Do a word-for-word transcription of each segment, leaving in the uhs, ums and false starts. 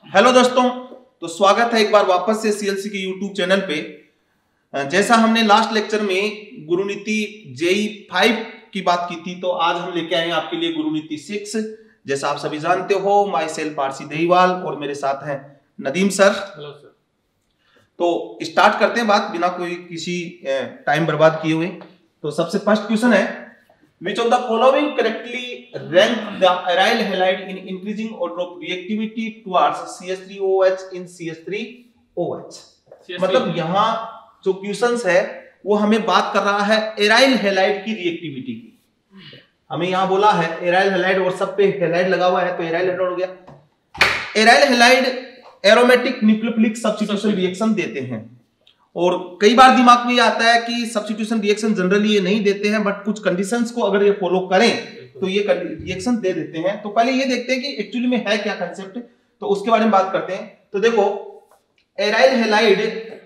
Hello दोस्तों, तो स्वागत है एक बार वापस से सीएलसी के यूट्यूब चैनल पे। जैसा हमने लास्ट लेक्चर में गुरुनीति जेई फाइव की बात की थी, तो आज हम लेके आए हैं आपके लिए गुरुनीति सिक्स। जैसा आप सभी जानते हो, माई सेल्फ पारसी दहीवाल और मेरे साथ हैं नदीम सर। Hello sir. तो स्टार्ट करते हैं बात बिना कोई किसी टाइम बर्बाद किए हुए। तो सबसे फर्स्ट क्वेश्चन है, which of the following correctly rank the aryl halide in increasing order of reactivity towards C H three O H in C H three O H? मतलब यहाँ जो क्वेश्चंस है वो हमें बात कर रहा है एराइल हैलाइड की रिएक्टिविटी की। हमें यहाँ बोला है एराइल हैलाइड और सब पे हैलाइड लगा हुआ है, तो एराइल हैलाइड हो गया। Aryl halide aromatic nucleophilic substitution reaction देते हैं, और कई बार दिमाग में ये आता है कि सब्स्टिट्यूशन रिएक्शन जनरली ये नहीं देते हैं, बट कुछ कंडीशंस को अगर ये फॉलो करें तो ये रिएक्शन दे देते हैं। तो पहले ये देखते हैं कि एक्चुअली में है क्या कंसेप्ट, तो उसके बारे में बात करते हैं। तो देखो, एराइल हैलाइड,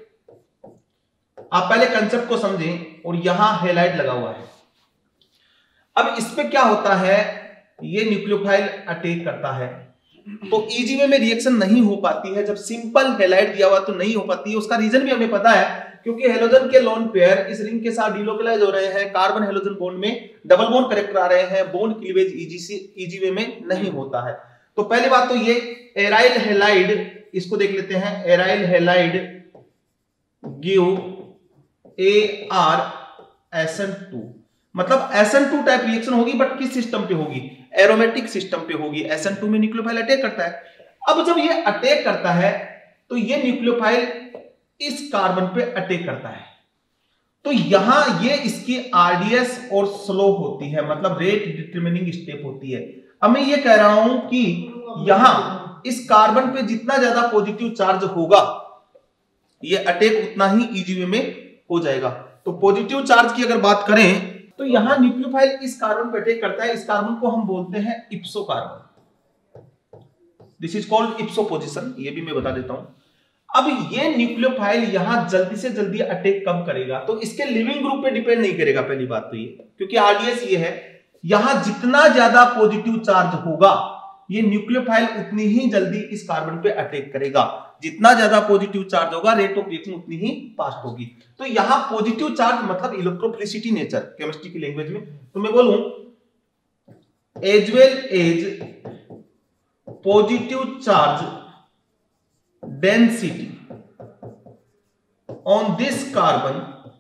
आप पहले कंसेप्ट को समझें, और यहां हैलाइड लगा हुआ है। अब इस पे क्या होता है, ये न्यूक्लियोफाइल अटैक करता है, तो इजी वे में रिएक्शन नहीं हो पाती है। जब सिंपल हैलाइड दिया हुआ तो नहीं हो पाती है। उसका रीजन भी हमें पता है, क्योंकि हेलोजन के लोन पेयर इस रिंग के साथ डिलोकलाइज हो रहे हैं, कार्बन हेलोजन बॉन्ड में डबल बॉन्ड करेक्ट करा रहे हैं, बॉन्ड क्लीवेज इजी से इजी वे में नहीं होता है। तो पहली बात तो ये एराइल हैलाइड, इसको देख लेते हैं। Aryl halide give A R S N two, मतलब S N two type reaction होगी, बट किस सिस्टम पे होगी? एरोमेटिक सिस्टम पे होगी। एस एन टू में न्यूक्लियोफाइल अटैक करता है। अब जब ये अटैक करता है तो ये न्यूक्लियोफाइल इस कार्बन पे अटैक करता है, तो यहां ये इसकी आरडीएस और स्लो होती है, मतलब रेट डिटरमिनिंग स्टेप होती है। अब मैं ये कह रहा हूं कि यहां इस कार्बन पे जितना ज्यादा पॉजिटिव चार्ज होगा, ये अटैक उतना ही इजी वे में हो जाएगा। तो पॉजिटिव चार्ज की अगर बात करें तो यहां न्यूक्लियोफाइल इस कार्बन पे अटैक करता है। इस कार्बन को हम बोलते हैं ipso carbon. This is called ipso position, ये भी मैं बता देता हूं। अब ये न्यूक्लियोफाइल यहां जल्दी से जल्दी अटैक कब करेगा, तो इसके लिविंग ग्रुप पे डिपेंड नहीं करेगा। पहली बात तो ये, क्योंकि आरडीएस ये है, यहां जितना ज्यादा पॉजिटिव चार्ज होगा, ये न्यूक्लियोफाइल उतनी ही जल्दी इस कार्बन पे अटैक करेगा। जितना ज्यादा पॉजिटिव चार्ज होगा, रेट ऑफ रिएक्शन उतनी ही फास्ट होगी। तो यहां पॉजिटिव चार्ज मतलब इलेक्ट्रोफिलिसिटी नेचर, केमिस्ट्री की लैंग्वेज में तो मैं बोलूं as well as positive charge density on this carbon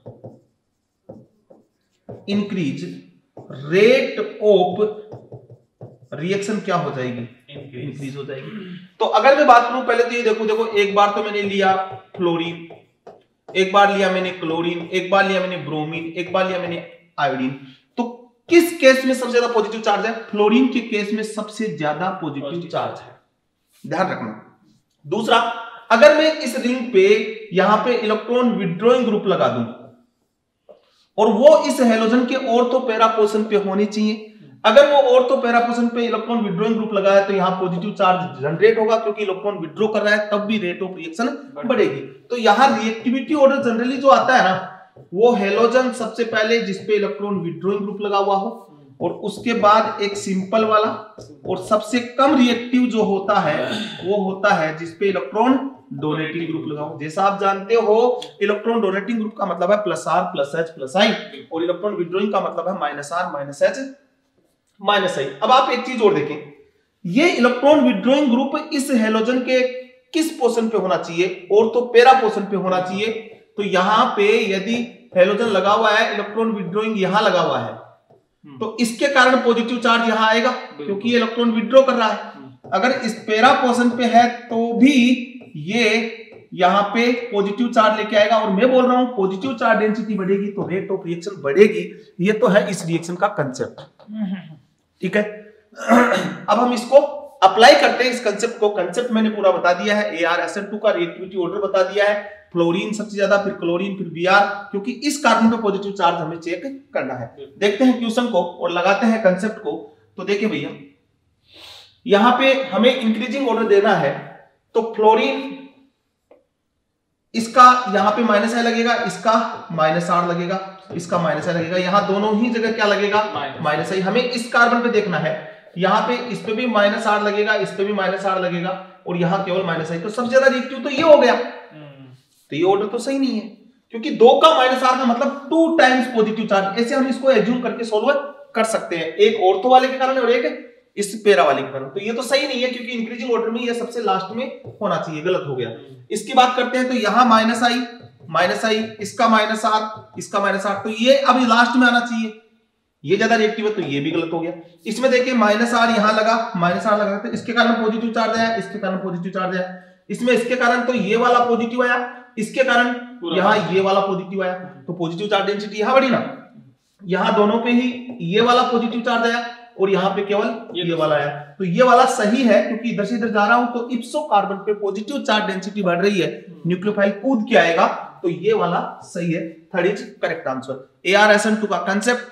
increase, rate of reaction क्या हो जाएगी? इंक्रीज हो जाएगी। तो अगर मैं बात करूं, पहले तो ये देखो देखो एक बार तो मैंने लिया फ्लोरीन, एक बार लिया मैंने क्लोरीन, एक बार लिया मैंने ब्रोमीन, एक बार लिया मैंने आयोडीन। तो किस केस में सबसे ज्यादा पॉजिटिव चार्ज है? फ्लोरीन के केस में सबसे ज्यादा पॉजिटिव चार्ज है, ध्यान रखना। दूसरा, अगर मैं इस रिंग पे यहां पे इलेक्ट्रॉन विड्रॉइंग ग्रुप लगा दूं, और वो इस हेलोजन के ऑर्थो पैरा पोजीशन पे होनी चाहिए। अगर वो ऑर्थो पैरा पोजीशन पे इलेक्ट्रॉन विड्रॉइंग ग्रुप लगा है, तो यहां पॉजिटिव चार्ज जनरेट होगा, क्योंकि इलेक्ट्रॉन विड्रॉ कर रहा है, तब भी रेट ऑफ रिएक्शन बढ़ेगी। तो यहां रिएक्टिविटी ऑर्डर जनरली जो आता है ना, वो हेलोजन सबसे पहले जिसपे इलेक्ट्रॉन विड्रॉइंग ग्रुप लगा हुआ हो, और उसके बाद एक सिंपल वाला, और सबसे कम रिएक्टिव जो होता है वो होता है जिसपे इलेक्ट्रॉन डोनेटिंग ग्रुप लगा हो। जैसा आप जानते हो, इलेक्ट्रॉन डोनेटिंग ग्रुप का मतलब है plus R plus H plus I, और इलेक्ट्रॉन विड्रॉइंग का मतलब है minus R minus H minus I. अब आप एक चीज और देखें, ये इलेक्ट्रॉन विड्रॉइंग ग्रुप इस हेलोजन के किस पोजीशन पे होना चाहिए? और तो पैरा पोजीशन पे होना चाहिए। तो यहां पे यदि हेलोजन लगा हुआ है, इलेक्ट्रॉन विड्रॉइंग यहां लगा हुआ है, तो इसके कारण पॉजिटिव चार्ज यहां आएगा, क्योंकि ये इलेक्ट्रॉन विड्रॉ कर रहा है। अगर इस पैरा पोजीशन पे है तो भी ये यहां पे पॉजिटिव चार्ज लेके आएगा, और मैं बोल रहा हूं पॉजिटिव चार्ज डेंसिटी बढ़ेगी तो रेट ऑफ रिएक्शन बढ़ेगी। ये तो है इस रिएक्शन का कंसेप्ट, ठीक है। अब हम इसको अप्लाई करते हैं, इस कंसेप्ट को। कंसेप्ट मैंने पूरा बता दिया है, A R S N two का रिएक्टिविटी ऑर्डर बता दिया है, फ्लोरीन सबसे ज्यादा, फिर क्लोरीन, फिर बी आर, क्योंकि इस कार्बन पे पॉजिटिव चार्ज हमें चेक करना है। देखते हैं क्वेश्चन को और लगाते हैं कंसेप्ट को। तो देखिए भैया, यहां पे हमें इंक्रीजिंग ऑर्डर देना है, तो फ्लोरीन इसका यहां पे माइनस आई लगेगा, इसका माइनस आर लगेगा, इसका माइनस आई लगेगा, यहां दोनों ही जगह क्या लगेगा? Minus I. हमें इस कार्बन पे देखना है, यहां पे इस पे भी माइनस आर लगेगा, इस पे भी माइनस आर लगेगा, और यहाँ केवल माइनस आई, तो सबसे ज्यादा रिएक्टिव तो ये हो गया। तो ये ऑर्डर तो सही नहीं है, क्योंकि दो का माइनस आर का मतलब टू टाइम्स पॉजिटिव चार्ज। ऐसे हम इसको एज्यूम करके सोल्व कर सकते हैं, एक ऑर्थो वाले के कारण और एक इस पैरा वाले के कारण। तो ये तो सही नहीं है, क्योंकि इंक्रीजिंग ऑर्डर में ये सबसे लास्ट में होना चाहिए, गलत हो गया। इसकी बात करते हैं तो यहाँ माइनस आई माइनस आई, इसका माइनस आर, इसका माइनस आर, तो ये अभी लास्ट में आना चाहिए, ये ज्यादा रिएक्टिव है, तो ये भी गलत हो गया। इसमें देखिए माइनस आर यहां लगा, माइनस आर लगा, तो इसके कारण पॉजिटिव चार्ज आया, इसके कारण पॉजिटिव चार्ज आया, इसमें इसके कारण तो ये वाला पॉजिटिव आया, इसके कारण यहाँ ये वाला पॉजिटिव आया, तो पॉजिटिव चार्ज डेंसिटी यहां बढ़ी ना। यहाँ दोनों पे ही ये वाला पॉजिटिव चार्ज आया और यहाँ पे केवल ये, ये वाला आया, तो ये वाला सही है, क्योंकि इधर से इधर जा रहा हूं तो इप्सो कार्बन पे पॉजिटिव चार्ज डेंसिटी बढ़ रही है, न्यूक्लियोफाइल कूद के आएगा, तो ये वाला सही है। Third is correct answer. A R S N two का कंसेप्ट,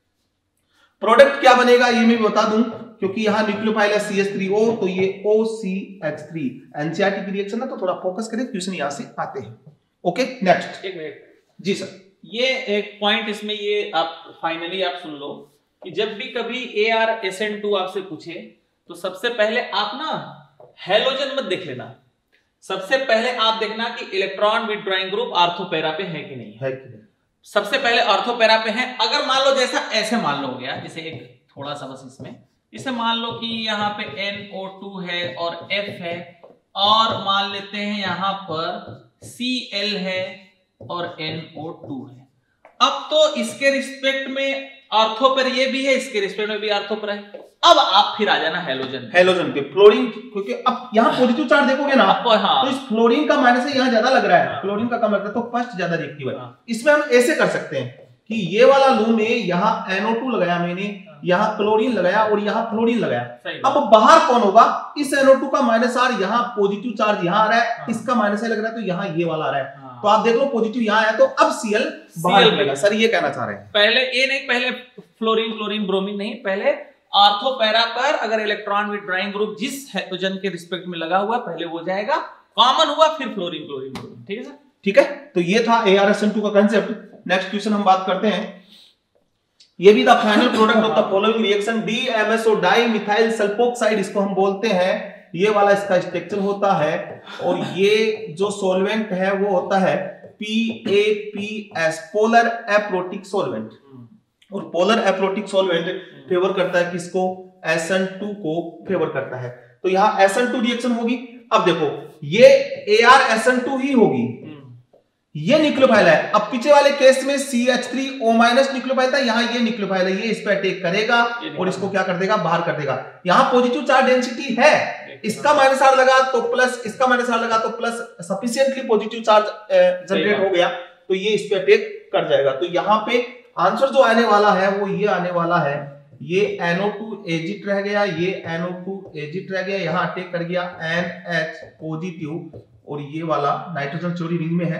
प्रोडक्ट क्या बनेगा ये मैं बता दूं, क्योंकि यहाँ न्यूक्लियोफाइल है सी एच थ्री ओ, तो ये O C H three. NCERT की रिएक्शन है, तो थोड़ा फोकस करें, क्वेश्चन यहां से आते हैं। Okay next. एक मिनट जी सर, ये एक पॉइंट इसमें ये आप फाइनली आप सुन लो कि जब भी कभी A R S N two आपसे पूछे तो सबसे पहले आप ना हैलोजन मत देख लेना, सबसे पहले आप देखना कि इलेक्ट्रॉन विथड्रॉइंग ग्रुप ऑर्थोपैरा पे है कि नहीं है कि नहीं। सबसे पहले ऑर्थोपैरा पे है। अगर मान लो जैसा ऐसे मान लो हो गया, जैसे एक थोड़ा सा बस इसमें इसे मान लो कि यहाँ पे एन ओ टू है और F है, और मान लेते हैं यहाँ पर सी एल है और एन ओ टू है। अब तो इसके रिस्पेक्ट में ऑर्थोपैर ये भी है, इसके रिस्पेक्ट में भी ऑर्थोपैर है। अब आप फिर आ जाना हैलोजन हैलोजन पे, फ्लोरीन, क्योंकि अब यहाँ पॉजिटिव चार्ज देखोगे ना, हाँ। तो इस फ्लोरीन का माइनस यहाँ ज्यादा लग रहा है, फ्लोरीन का कम लग रहा है, तो फर्स्ट ज्यादा रिएक्टिव है। इसमें हम ऐसे कर सकते हैं कि ये वाला लूम में यहाँ एन ओ टू लगाया मैंने, यहाँ क्लोरीन लगाया और यहाँ फ्लोरीन लगाया। अब बाहर कौन होगा, इस एन ओ टू का माइनस आर, यहाँ पॉजिटिव चार्ज यहाँ आ रहा है, इसका माइनस लग रहा है, तो यहाँ ये वाला आ रहा है। तो आप देख लो पॉजिटिव यहाँ आया, तो अब सीएल बाहर निकलेगा। सर ये कहना चाह रहे हैं, पहले ए नहीं, पहले फ्लोरीन क्लोरीन ब्रोमीन नहीं, पहले ऑर्थोपैरा पर अगर इलेक्ट्रॉन विथड्रॉइंग ग्रुप जिस हैलोजन के रिस्पेक्ट में लगा हुआ पहले वो जाएगा, कॉमन हुआ फिर फ्लोरीन क्लोरीन ब्रोमीन। ठीक है सर, ठीक है। तो ये था A R S N two का कांसेप्ट। नेक्स्ट क्वेश्चन हम बात करते हैं, ये भी the final product of the following reaction D M S O dimethyl sulphoxide, इसको हम बोलते हैं। ये वाला इसका स्ट्रक्चर होता है, और ये जो सॉल्वेंट है वो होता है P A P S, polar aprotic solvent. और पोलर एप्रोटिक सॉल्वेंट फेवर करता है किसको, एस एन टू को फेवर करता है। तो यहाँ एस एन टू रिएक्शन होगी। अब देखो ये A R S N two ही होगी, ये न्यूक्लियोफाइल है। अब पीछे वाले केस में C H three O minus nucleophile था, यहाँ ये न्यूक्लियोफाइल है, ये इस पे अटैक करेगा और इसको क्या कर देगा, बाहर कर देगा। यहाँ पॉजिटिव चार्ज डेंसिटी है, इसका माइनस आर लगा तो प्लस, इसका माइनस आर लगा तो plus, sufficiently positive charge generate हो गया, तो ये इस पे अटैक कर जाएगा। तो यहाँ पे आंसर जो आने वाला है वो ये आने वाला है, ये एन ओ टू एजिट रह गया, ये एन ओ टू एजिट रह गया, यहाँ अटैक कर गया एन एच पॉजिटिव, और ये वाला नाइट्रोजन चोरी रिंग में है,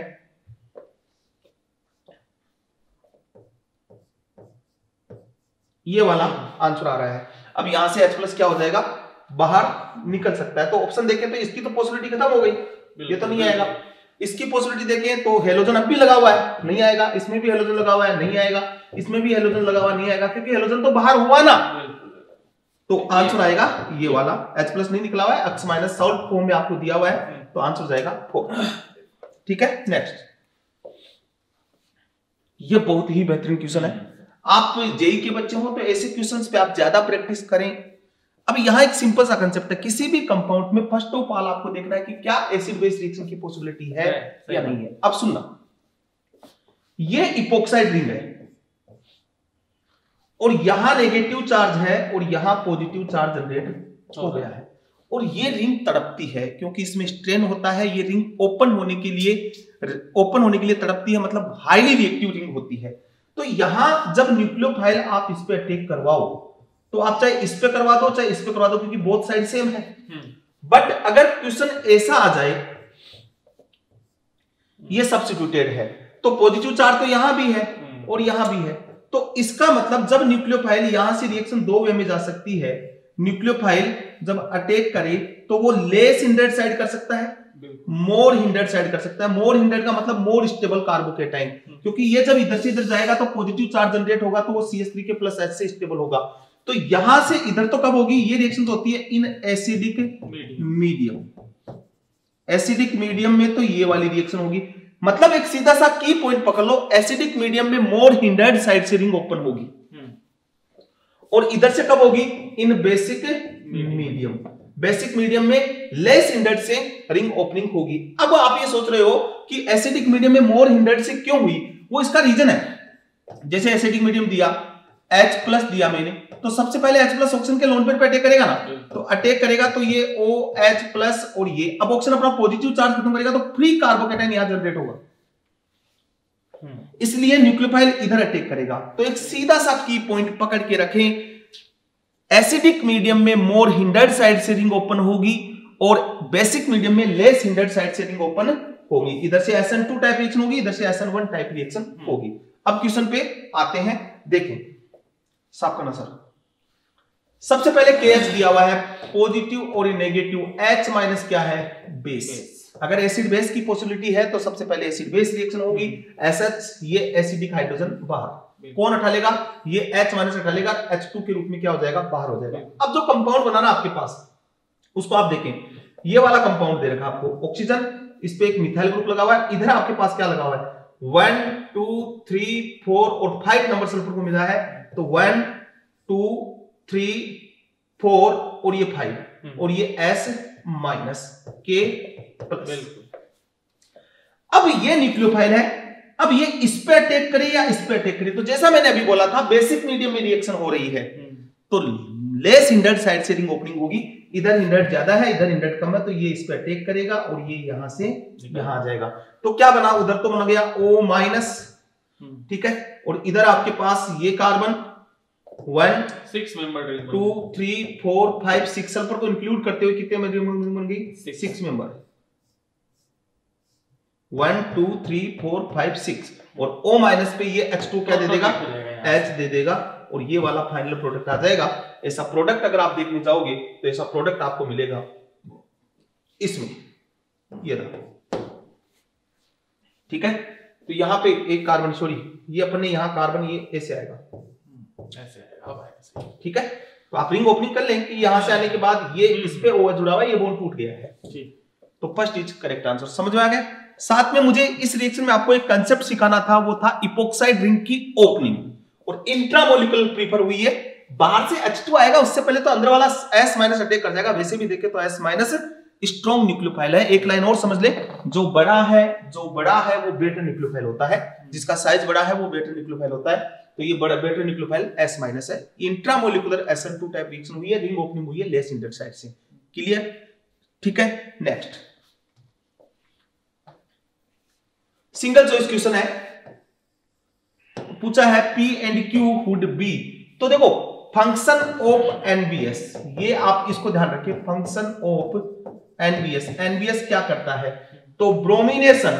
ये वाला आंसर आ रहा है। अब यहां से H प्लस क्या हो जाएगा, बाहर निकल सकता है। तो ऑप्शन देखें तो इसकी तो पॉसिबिलिटी खत्म हो गई, ये तो नहीं आएगा। इसकी पॉसिबिलिटी देखें तो हेलोजन अब भी लगा हुआ है, नहीं आएगा। इसमें भी हेलोजन लगा हुआ है, नहीं आएगा। इसमें भी हेलोजन लगा हुआ नहीं आएगा, क्योंकि हेलोजन तो बाहर हुआ ना। तो आंसर आएगा ये वाला, H प्लस नहीं निकला हुआ है, X माइनस सॉल्ट फॉर्म में आपको दिया हुआ है, तो आंसर जाएगा फोर। ठीक है, नेक्स्ट। ये बहुत ही बेहतरीन क्वेश्चन है। आप जेई के बच्चे हो तो ऐसे क्वेश्चंस पे आप ज्यादा प्रैक्टिस करें। अब यहाँ एक सिंपल सा कंसेप्ट है, किसी भी कंपाउंड में फर्स्ट ऑफ ऑल आपको देखना है कि क्या एसिड बेस रिएक्शन की पॉसिबिलिटी है या नहीं है। अब सुनना, ये इपोक्साइड रिंग है और यहां नेगेटिव चार्ज है और यहां पॉजिटिव चार्ज जनरेट हो गया है, और ये रिंग तड़पती है क्योंकि इसमें स्ट्रेन होता है। ये रिंग ओपन होने के लिए ओपन होने के लिए तड़पती है, मतलब हाईली रिएक्टिव रिंग होती है। तो यहां जब न्यूक्लियोफाइल आप इस पे अटैक करवाओ, तो आप चाहे इस पे करवा दो चाहे इस पे करवा दो, क्योंकि बोथ साइड सेम है। बट अगर क्वेश्चन ऐसा आ जाए, ये सब्स्टिट्यूटेड है, तो पॉजिटिव चार्ज तो यहां भी है और यहां भी है, तो इसका मतलब जब न्यूक्लियोफाइल यहां से रिएक्शन दो वे में जा सकती है, न्यूक्लियोफाइल जब अटैक करे तो वो लेस हिंडर्ड साइड कर सकता है, मोर हिंडर्ड साइड कर सकता है। मोर हिंडर्ड का मतलब मोर स्टेबल कार्बोकेटाइन, क्योंकि ये जब इधर से इधर जाएगा तो पॉजिटिव चार्ज जनरेट होगा, तो वो सी एच थ्री के प्लस एच से स्टेबल होगा। तो यहां से इधर तो कब होगी ये रिएक्शन, तो होती है in acidic medium. Acidic medium में तो ये वाली रिएक्शन होगी। मतलब एक सीधा सा की पॉइंट पकड़ लो, एसिडिक मीडियम में मोर हिंडर्ड साइड से रिंग ओपन होगी और इधर से कब होगी? In basic medium. Basic medium में लेस हिंडर्ड से रिंग ओपनिंग होगी। अब आप ये सोच रहे हो कि एसिडिक मीडियम में मोर हिंडर्ड से क्यों हुई? वो इसका रीजन है। जैसे एसिडिक मीडियम दिया, H प्लस दिया मैंने, तो सबसे पहले H प्लस ऑक्सीजन के लोन पेयर पे अटैक करेगा ना, तो अटैक करेगा तो ये OH प्लस और ये अब ऑक्सीजन अपना पॉजिटिव चार्ज खत्म करेगा तो फ्री कार्बोकेटाइन यहां जनरेट होगा, इसलिए न्यूक्लियोफाइल इधर अटैक करेगा। तो एक सीधा सा की पॉइंट पकड़ के रखें, एसिडिक मीडियम में मोर हिंडर्ड साइड से रिंग ओपन होगी और बेसिक मीडियम में लेस हिंडर्ड साइड से रिंग ओपन होगी। इधर से S N two type reaction होगी, इधर से S N one type reaction होगी। अब क्वेश्चन पे आते हैं, देखें साफ करना सर। सबसे पहले के एच दिया हुआ है पॉजिटिव और नेगेटिव, H माइनस क्या है? बेस। अगर एसिड बेस की पॉसिबिलिटी है तो सबसे पहले एसिड बेस रिएक्शन होगी। एस एच ये एसिडिक हाइड्रोजन बाहर, कौन हटा लेगा? ये H माइनस हटा लेगा, एच टू के रूप में क्या हो जाएगा? बाहर हो जाएगा। अब जो कंपाउंड बनाना आपके पास उसको आप देखें, ये वाला कंपाउंड दे रखा आपको ऑक्सीजन, इस पे एक मिथाइल ग्रुप लगा हुआ है, इधर आपके पास क्या लगा हुआ है? वन टू थ्री फोर और फाइव नंबर सल्फर को मिला है, तो वन टू थ्री फोर और ये फाइव और ये S माइनस के प्लस। अब ये न्यूक्लियोफाइल है, अब ये इस पे अटैक करे या इस पे अटैक करे, तो जैसा मैंने अभी बोला था बेसिक मीडियम में रिएक्शन हो रही है तो लेस हिंडर्ड साइड से रिंग ओपनिंग होगी। इधर हिंडर्ड ज्यादा है, इधर हिंडर्ड कम है, तो ये इस पे अटैक करेगा और ये यहां से यहां आ जाएगा। तो क्या बना? उधर तो बन गया O माइनस, ठीक है, और इधर आपके पास ये carbon one six member two three four five six sulphur को इंक्लूड करते हुए कितने मेंबर बन गई? Six member. One two three four five six और O माइनस पे ये H टू क्या दे देगा? H दे देगा और ये वाला फाइनल प्रोडक्ट आ जाएगा। ऐसा प्रोडक्ट अगर आप देखने जाओगे तो ऐसा प्रोडक्ट आपको मिलेगा इसमें, ये रहा, ठीक है। तो यहां पे एक कार्बन, सॉरी ये अपने यहां कार्बन ये ऐसे आएगा, ऐसे आएगा, ठीक है। तो आप रिंग ओपनिंग कर लें कि यहां से आने के बाद ये इस पे OH जुड़ा हुआ है, ये बॉन्ड टूट गया है, तो फर्स्ट इज करेक्ट आंसर। समझ में आ गया? साथ में मुझे इस रिएक्शन में आपको एक कंसेप्ट सिखाना था, वो था इपोक्साइड रिंग की ओपनिंग, और इंट्रामोलिकुलर प्रीफर हुई है। बाहर से H टू आएगा, उससे पहले तो अंदर वाला S माइनस अटैक कर जाएगा। वैसे भी देखे तो S माइनस स्ट्रॉन्ग न्यूक्लियोफाइल है। एक लाइन और समझ ले, जो बड़ा है जो बड़ा है वो बेटर न्यूक्लियोफाइल होता है, जिसका साइज बड़ा है वो बेटर न्यूक्लियोफाइल होता है। तो ये बड़ा बेटर न्यूक्लियोफाइल S माइनस है। Intramolecular S N two type reaction हुई है, रिंग ओपनिंग हुई है लेस हिंडर्ड साइड से। क्लियर? ठीक है। नेक्स्ट सिंगल चॉइस क्वेश्चन है, पूछा है P and Q would be. तो देखो फंक्शन ऑफ एनबीएस, ये आप इसको ध्यान रखिए, फंक्शन ऑफ एनबीएस। एनबीएस क्या करता है? तो bromination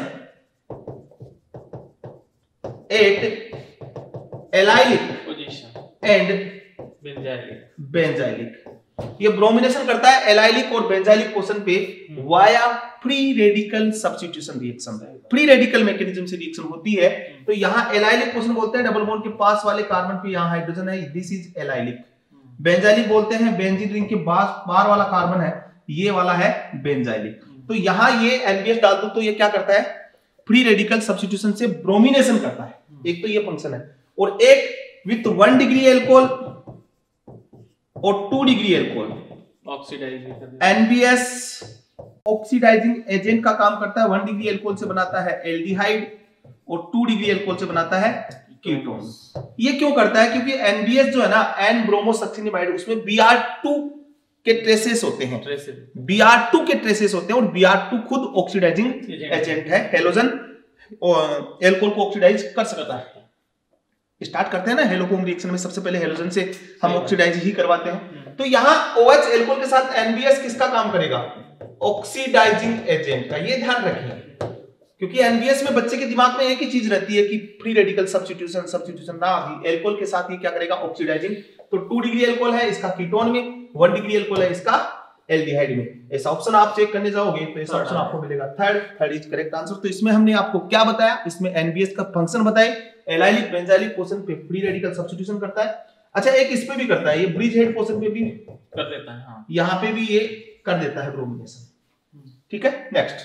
at allylic position and benzylic benzylic ये ब्रोमिनेशन करता है एलाइलिक और बेंजाइलिक पोजीशन पे via free radical substitution reaction. Free radical mechanism से रिएक्शन होती है। तो यहां एलाइलिक पोजीशन बोलते हैं डबल बॉन्ड के पास वाले कार्बन पे यहां हाइड्रोजन है, दिस इज एलाइलिक। बेंजाइलिक बोलते हैं बेंजीन रिंग के बाहर वाला कार्बन है, ये वाला है बेंजाइलिक। तो यहां ये एनबीएस डाल दो तो ये क्या करता है? फ्री रेडिकल सब्स्टिट्यूशन से ब्रोमिनेशन करता है। एक तो ये फंक्शन है, और एक विथ वन डिग्री एल्कोहल और two degree alcohol oxidising NBS oxidising agent का काम करता है। वन डिग्री एल्कोहल से बनाता है एल्डिहाइड और टू डिग्री एल्कोहल से बनाता है कीटोन। ये क्यों करता है? क्योंकि एनबीएस जो है ना, एन ब्रोमोसक्सिनिमाइड, उसमें बी आर टू के ट्रेसेस होते हैं, बी आर टू के ट्रेसेस होते हैं, और बी आर टू खुद ऑक्सीडाइजिंग एजेंट है। हेलोजन एल्कोहल को ऑक्सीडाइज कर सकता है। स्टार्ट करते हैं ना हेलोकोम रिएक्शन में, सबसे पहले हेलोजन से हम ऑक्सीडाइज ही करवाते हैं। तो यहां OH एल्कोहल के साथ एनबीएस किसका काम करेगा? ऑक्सीडाइजिंग एजेंट का। ये ध्यान रखिए, क्योंकि एनबीएस में बच्चे के दिमाग में एक ही चीज रहती है कि फ्री रेडिकल सब्स्टिट्यूशन सब्स्टिट्यूशन ना, अभी एल्कोहल के साथ ये क्या करेगा? ऑक्सीडाइजिंग। तो टू डिग्री एल्कोहल है इसका कीटोन में, वन डिग्री एल्कोहल है इसका एल्डिहाइड में। ऐसा ऑप्शन आप चेक करने जाओगे तो ऐसा ऑप्शन आपको मिलेगा third. Third is correct answer. तो इसमें हमने आपको क्या बताया? इसमें एनबीएस का फंक्शन बताए, एलाइलिक बेंजाइलिक पोजीशन पे फ्री रेडिकल सब्स्टिट्यूशन करता है। अच्छा, एक इस पे भी करता है, ये ब्रिज हेड पोजीशन पे भी कर देता है। हाँ, यहां पे भी ये कर देता है ब्रोमिनेशन। ठीक है। नेक्स्ट,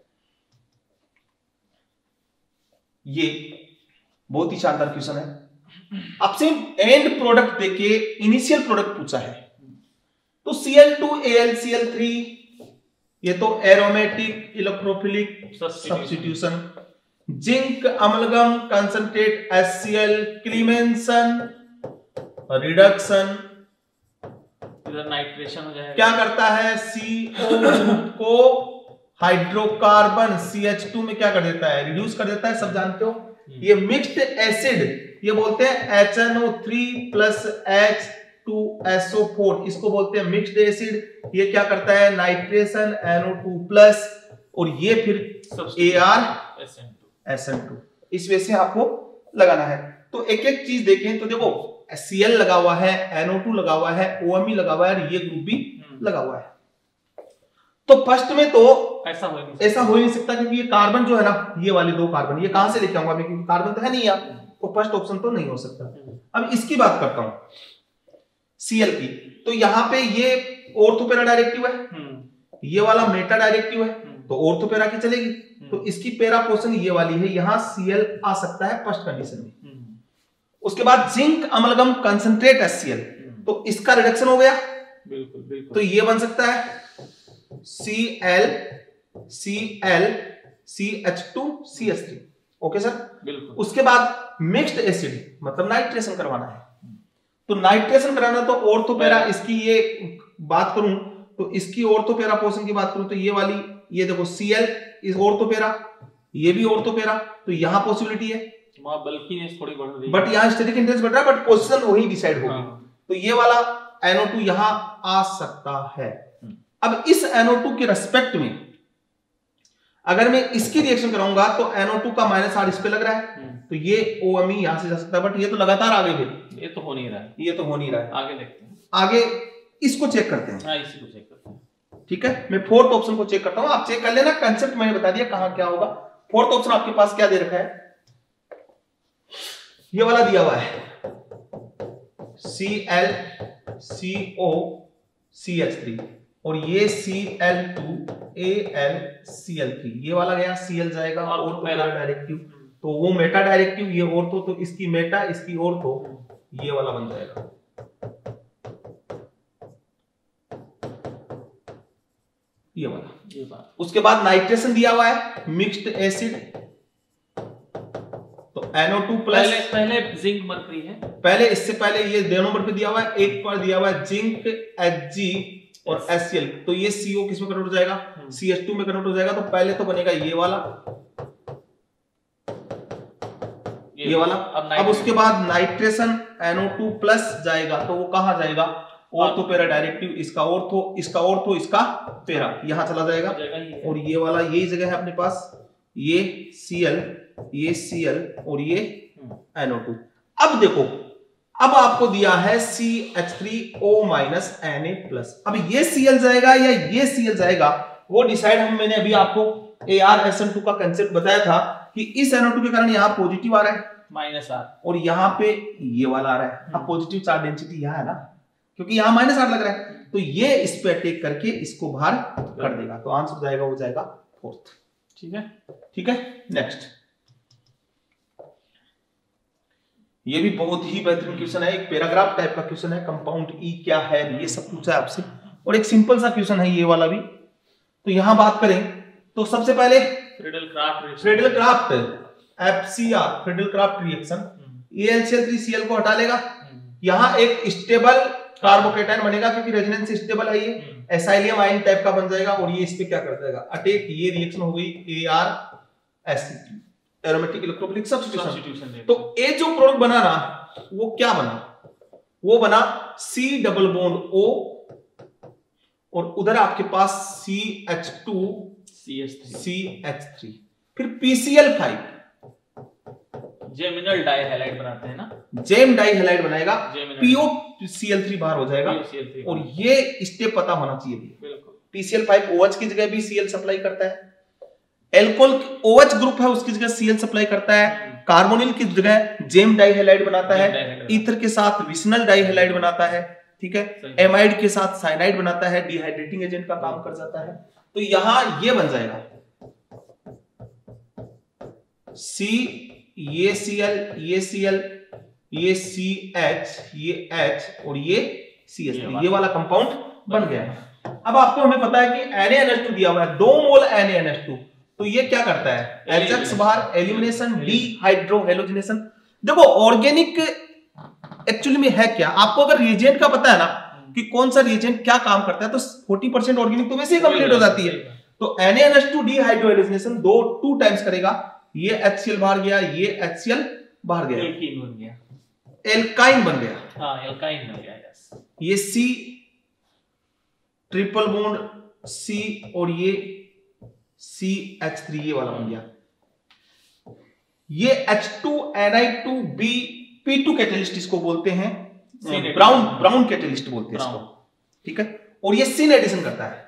ये बहुत ही शानदार क्वेश्चन है। आपसे एंड प्रोडक्ट देके इनिशियल प्रोडक्ट पूछा है, तो C L two A L C L three, ये तो aromatic electrophilic substitution, zinc amalgam concentrate H C L Clemmensen reduction, इधर नाइट्रेशन हो जाएगा। क्या करता है, सी ओ ग्रुप को हाइड्रोकार्बन सी एच टू में क्या कर देता है, रिड्यूस कर देता है, सब जानते हो। ये मिक्स्ड एसिड, ये बोलते हैं H N O three plus H two S O four, इसको बोलते हैं मिक्स्ड एसिड। ये क्या करता है, nitration N O two plus, और ये फिर A R S N two. इस वजह से आपको लगाना है। तो एक एक चीज देखें तो देखो, सी एल लगा हुआ है, एन ओ टू लगा हुआ है, ओ एम ई लगा हुआ है, और ये ग्रुप भी लगा हुआ है। तो फर्स्ट में तो ऐसा हो नहीं ऐसा हो ही नहीं सकता, क्योंकि ये कार्बन जो है ना, ये वाले दो कार्बन, ये कहां से लेके आऊंगा मैं, क्योंकि कार्बन तो है नहीं यहाँ, तो फर्स्ट ऑप्शन तो नहीं हो सकता। अब इसकी बात करता हूं, सीएल की, तो यहाँ पे ये ऑर्थोपेरा डायरेक्टिव है, ये वाला मेटा डायरेक्टिव है, तो ऑर्थोपेरा की चलेगी, तो इसकी पेरा पोर्शन ये वाली है, यहां सीएल आ सकता है फर्स्ट कंडीशन में। उसके बाद जिंक अमलगम कंसंट्रेट एचसीएल, तो इसका रिडक्शन हो गया, बिल्कुल बिल्कुल, तो ये बन सकता है C L C L C H two C H three. Okay sir, बिल्कुल। उसके बाद मिक्स्ड एसिड, मतलब नाइट्रेशन करवाना है, तो नाइट्रेशन कराना, तो ऑर्थोपेरा, इसकी ये बात करूं तो इसकी ऑर्थोपेरा पोर्शन की बात करूं तो ये वाली, ये देखो सीएल इज ऑर्थोपेरा, ये भी ऑर्थोपेरा, तो यहां पॉसिबिलिटी है, वहां बल्कीनेस थोड़ी बढ़ रही है, बट यहां स्टेरिक इंटेंस बढ़ रहा है, बट पोजीशन वही डिसाइड होगी। हाँ। तो ये वाला एन ओ टू यहां आ सकता है। अब इस एन ओ टू के रेस्पेक्ट में अगर मैं इसकी रिएक्शन कराऊंगा तो एन ओ टू का माइनस आर इस पे लग रहा है, तो ये O M E यहां से जा सकता है, बट ये तो लगातार आगे भी, ये तो हो नहीं रहा है, ये तो हो नहीं रहा है। आगे देखते हैं, आगे इसको चेक करते हैं। हाँ इसी को चेक करते हैं। ठीक है, मैं फोर्थ ऑप्शन को चेक करता हूं, आप चेक कर लेना, कंसेप्ट मैंने बता दिया कहां क्या होगा। फोर्थ ऑप्शन आपके पास क्या दे रखा है, ये वाला दिया हुआ है C L C O C H three, और ये C L two A L C L three, ये वाला गया, सी एल जाएगा ऑर्थोपेरा डायरेक्टिव, तो वो मेटा डायरेक्टिव, ये ऑर्थो, तो इसकी मेटा, इसकी ऑर्थो, ये वाला बन जाएगा। ये वाला, ये बात। उसके बाद नाइट्रेशन दिया हुआ है, मिक्स्ड एसिड, तो एन ओ टू प्लस, पहले पहले जिंक मरकरी है, पहले इससे पहले ये दो नंबर पे दिया हुआ है, एक पर दिया हुआ है जिंक एच जी और एच सी एल, तो ये सी ओ किस में कन्वर्ट हो जाएगा, सी एच टू में कन्वर्ट हो जाएगा, तो पहले तो बनेगा ये वाला, ये, ये वाला। अब, अब उसके बाद nitration N O two plus जाएगा, तो वो कहां जाएगा, ऑर्थोपेरा डायरेक्टिव, इसका ऑर्थो, इसका ऑर्थो, इसका पेरा, यहां चला जाएगा, और ये वाला यही जगह है अपने पास, ये Cl, ये Cl और ये एन ओ टू। अब देखो, अब आपको दिया है C H three O minus N A plus, अब ये Cl जाएगा या ये Cl जाएगा, वो डिसाइड हम, मैंने अभी आपको A R S N two का कंसेप्ट बताया था कि इस एन ओ टू के कारण यहां पॉजिटिव आ रहा है, माइनस आर, और यहां पे ये वाला आ रहा है। अब पॉजिटिव चार्ज डेंसिटी यहां है ना, क्योंकि यहां माइनस आर लग रहा है, तो ये इस पे अटैक करके इसको बाहर कर देगा, तो आंसर जाएगा, वो जाएगा फोर्थ। ठीक है, ठीक है। नेक्स्ट, ये भी बहुत ही बेहतरीन क्वेश्चन है, एक पैराग्राफ टाइप का क्वेश्चन है, कंपाउंड ई क्या है, ये सब पूछा है आपसे, और एक सिंपल सा क्वेश्चन है ये वाला भी। तो यहां बात करें तो सबसे पहले Friedel Craft Friedel Craft F C R Friedel Craft reaction, A L C L three C L को हटा लेगा, यहां एक स्टेबल कार्बोकेटायन बनेगा, क्योंकि रेजोनेंस स्टेबल है, ये एसाइलियम आयन टाइप का बन जाएगा, और ये इस पे क्या कर देगा, अटैक, ये रिएक्शन हो गई A R S aromatic electrophilic substitution. तो ए जो प्रोडक्ट बना ना, वो क्या बना, वो बना सी डबल बॉन्ड ओ, और उधर आपके पास C H two C H three, फिर P C L five, geminal dihalide बनाते हैं ना, जेम डाइहैलाइड बनाएगा, पीओ सी एल थ्री बाहर हो जाएगा, और ये स्टेप पता होना चाहिए। बिल्कुल, P C L five OH की जगह भी Cl सप्लाई करता है, एल्कोहल OH ग्रुप है उसकी जगह Cl सप्लाई करता है, कार्बोनिल की जगह जेम डाइहैलाइड बनाता है, ईथर के साथ विसनल डाइहैलाइड बनाता है, ठीक है, एमाइड के साथ साइनाइड बनाता है, डिहाइड्रेटिंग एजेंट का काम कर जाता है। तो यहां ये बन जाएगा सी, ये सी एल, ये सी एल, ये सी एच, ये एच और ये सी एच, ये वाला कंपाउंड बन गया। अब आपको हमें पता है कि N A N H two दिया हुआ है, दो mole N A N H two, तो ये क्या करता है, एच एक्स बाहर, एलिमिनेशन, डी हाइड्रो हेलोजिनेशन। देखो ऑर्गेनिक एक्चुअली में है क्या, आपको अगर रिएजेंट का पता है ना कि कौन सा रिएजेंट क्या काम करता है, तो फोर्टी परसेंट ऑर्गेनिक तो वैसे ही कंप्लीट हो जाती है। तो N A N H two dehydrohalogenation दो टू टाइम्स करेगा, ये एच सी एल बाहर गया, ये एच सी एल बाहर गया, एल्कीन बन गया, एल्काइन बन गया। हाँ एल्काइन बन गया, यस। ये सी ट्रिपल बॉन्ड सी और ये सी एच थ्री, ये वाला बन गया। ये H two N I two B P two catalyst इसको बोलते हैं, ब्राउन ब्राउन कैटेलिस्ट बोलते हैं इसको, ठीक है। और ये सिन एडिशन करता है,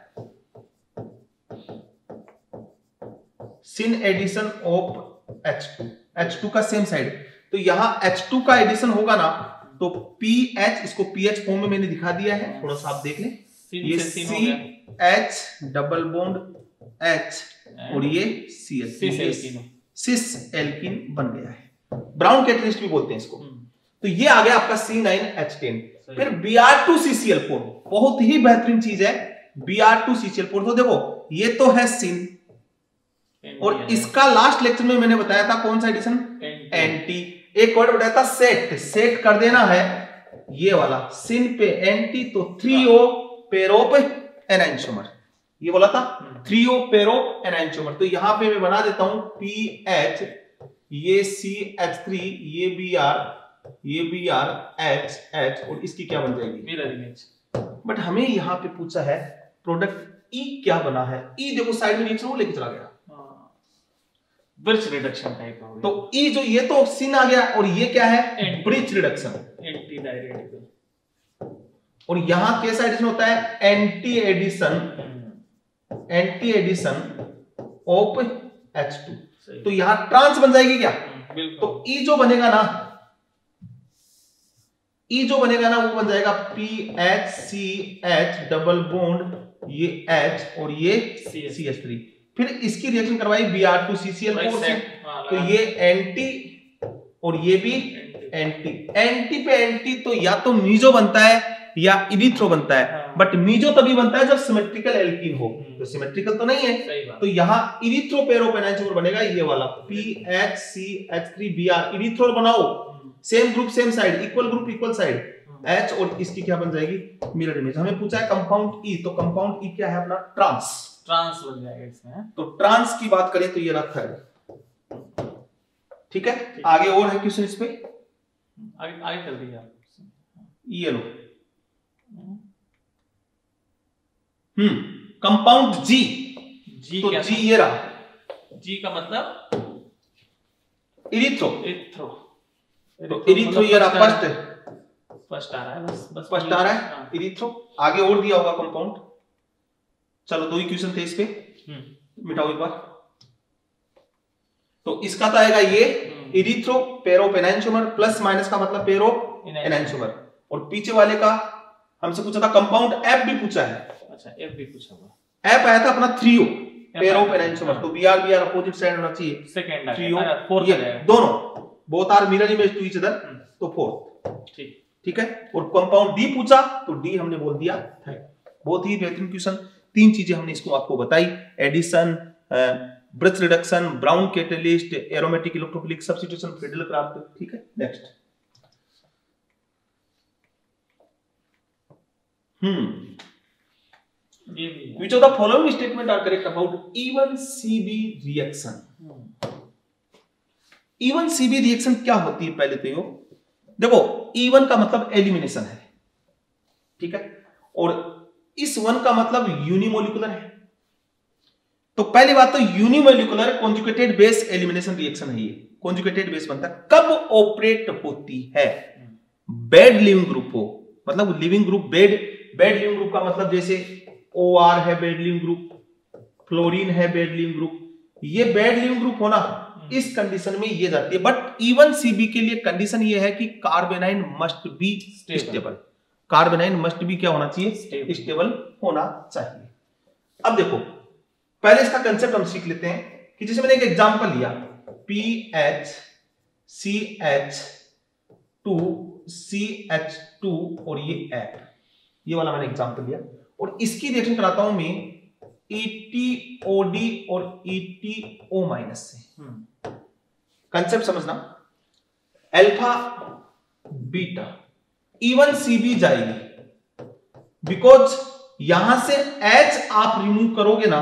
syn addition of H two, H two का सेम साइड, तो यहां एच टू का एडिशन होगा ना तो पी एच, इसको पी एच फॉर्म में मैंने दिखा दिया है, थोड़ा सा आप देख लें, ये C H double bond H और ये सी एच, सिस एल्कीन बन गया है, ब्राउन कैटेलिस्ट भी बोलते हैं इसको। तो ये आ गया आपका सी नाइन एच टेन। फिर B R two C C L four, बहुत ही बेहतरीन चीज है B R two C C L four. तो देखो ये तो है सिन, और इसका लास्ट लेक्चर में मैंने बताया था कौन सा एडिशन, एंटी। एक वर्ड बताया था सेट, सेट कर देना है ये वाला, सिन पे एंटी तो थ्री ओ पेरोप एनाइंसोमर, ये बोला था थ्री ओ पेरोप एनाइंसोमर। तो यहां पे मैं बना देता हूं पी एच, ये सी एच थ्री, ये बी आर, ये बी आर एच एच, और इसकी क्या बन जाएगी, मिरर इमेज। बट हमें यहां पे पूछा है प्रोडक्ट ई क्या बना है, ई देखो साइड में नीचे वो लेके चला गया, ब्रिज रिडक्शन टाइप हो गया। तो ई जो ये तो सिन आ गया, और ये क्या है, ब्रिज रिडक्शन, एंटी डायरेक्टिकल। और यहां कैसा एडिशन होता है, anti addition, anti addition of H two. तो यहां ट्रांस बन जाएगी क्या, तो ई जो बनेगा ना, ई जो बनेगा ना वो बन जाएगा P H C H double bond ये एच और ये सी एच थ्री। फिर इसकी रिएक्शन करवाई B R two C C L four से, तो ये एंटी और ये भी एंटी, एंटी पे एंटी, तो या तो मीजो बनता है या इरिथ्रो बनता है, बट मीजो तभी बनता है जब सिमेट्रिकल एल्कीन हो, तो सिमेट्रिकल तो नहीं है, तो यहां इरिथ्रो पेरोप एनाइंसोमर बनेगा ये वाला P H C H three B R, erythro बनाओ, same group same side, equal group equal side, H, और इसकी क्या बन जाएगी, मिरर इमेज। हमें पूछा है कंपाउंड ई, तो कंपाउंड ई क्या है अपना, ट्रांस, ट्रांस बन जाएगा इसमें। तो ट्रांस की बात करें तो ये रहा थर्ड, ठीक है। आगे और है क्वेश्चन इस पे, आगे आगे कर दीजिए आप, ये लो, हम्म कंपाउंड जी, जी तो जी ये रहा, जी का मतलब इरिथ्रो, इरिथ्रो, तो इरिथ्रो ये रहा फर्स्ट, फर्स्ट आ रहा है, बस बस फर्स्ट आ रहा है इरिथ्रो। आगे और दिया होगा कंपाउंड, चलो दो ही क्वेश्चन थे इस पे, मिटाओ एक बार। तो इसका तो आएगा ये erythro pair of enantiomer, plus minus का मतलब पेरोप एनाइंसोमर, और पीछे वाले का हमसे पूछा था कंपाउंड एफ भी पूछा है, अच्छा एफ भी पूछा हुआ, एफ आया था अपना थ्री ओ पेरोप एनाइंसोमर, तो B R B R opposite side होना चाहिए, सेकंड थ्री ओ फोर्थ, ये दोनों both are mirror image to each other, तो फोर्थ, ठीक ठीक है। और कंपाउंड डी पूछा तो डी हमने बोल दिया है। बहुत ही बेहतरीन क्वेश्चन, तीन चीजें हमने इसको आपको बताई, addition, Birch reduction, Brown catalyst, aromatic electrophilic substitution, Friedel Craft, ठीक है। Next, hmm which of the following statement are correct about E one C B reaction? E one C B reaction क्या होती है, पहले तो यो देखो E वन का मतलब एलिमिनेशन है, ठीक है, और इस वन का मतलब यूनिमोलिकुलर है। तो पहली बात तो unimolecular conjugated base elimination reaction है, ये कॉन्जुगेटेड बेस बनता है कब ऑपरेट होती है, बेड लिविंग ग्रुप हो, मतलब leaving group bad, bad leaving group का मतलब जैसे O R है बेड लिविंग ग्रुप, फ्लोरीन है बेड लिविंग ग्रुप, ये बेड लिविंग ग्रुप होना, इस कंडीशन में ये जाती है। But E one C B के लिए कंडीशन ये है कि carbanion must be stable, carbanion must be क्या होना चाहिए, स्टेबल होना चाहिए। अब देखो पहले इसका कंसेप्ट हम सीख लेते हैं कि जैसे मैंने एक एग्जांपल लिया P H C H two C H two और ये एफ, ये वाला मैंने एग्जांपल लिया और इसकी रिएक्शन कराता हूं मैं ई टी ओ डी और ई टी ओ माइनस से। कंसेप्ट समझना, alpha beta E one C B जाएगी बिकॉज यहां से H आप रिमूव करोगे ना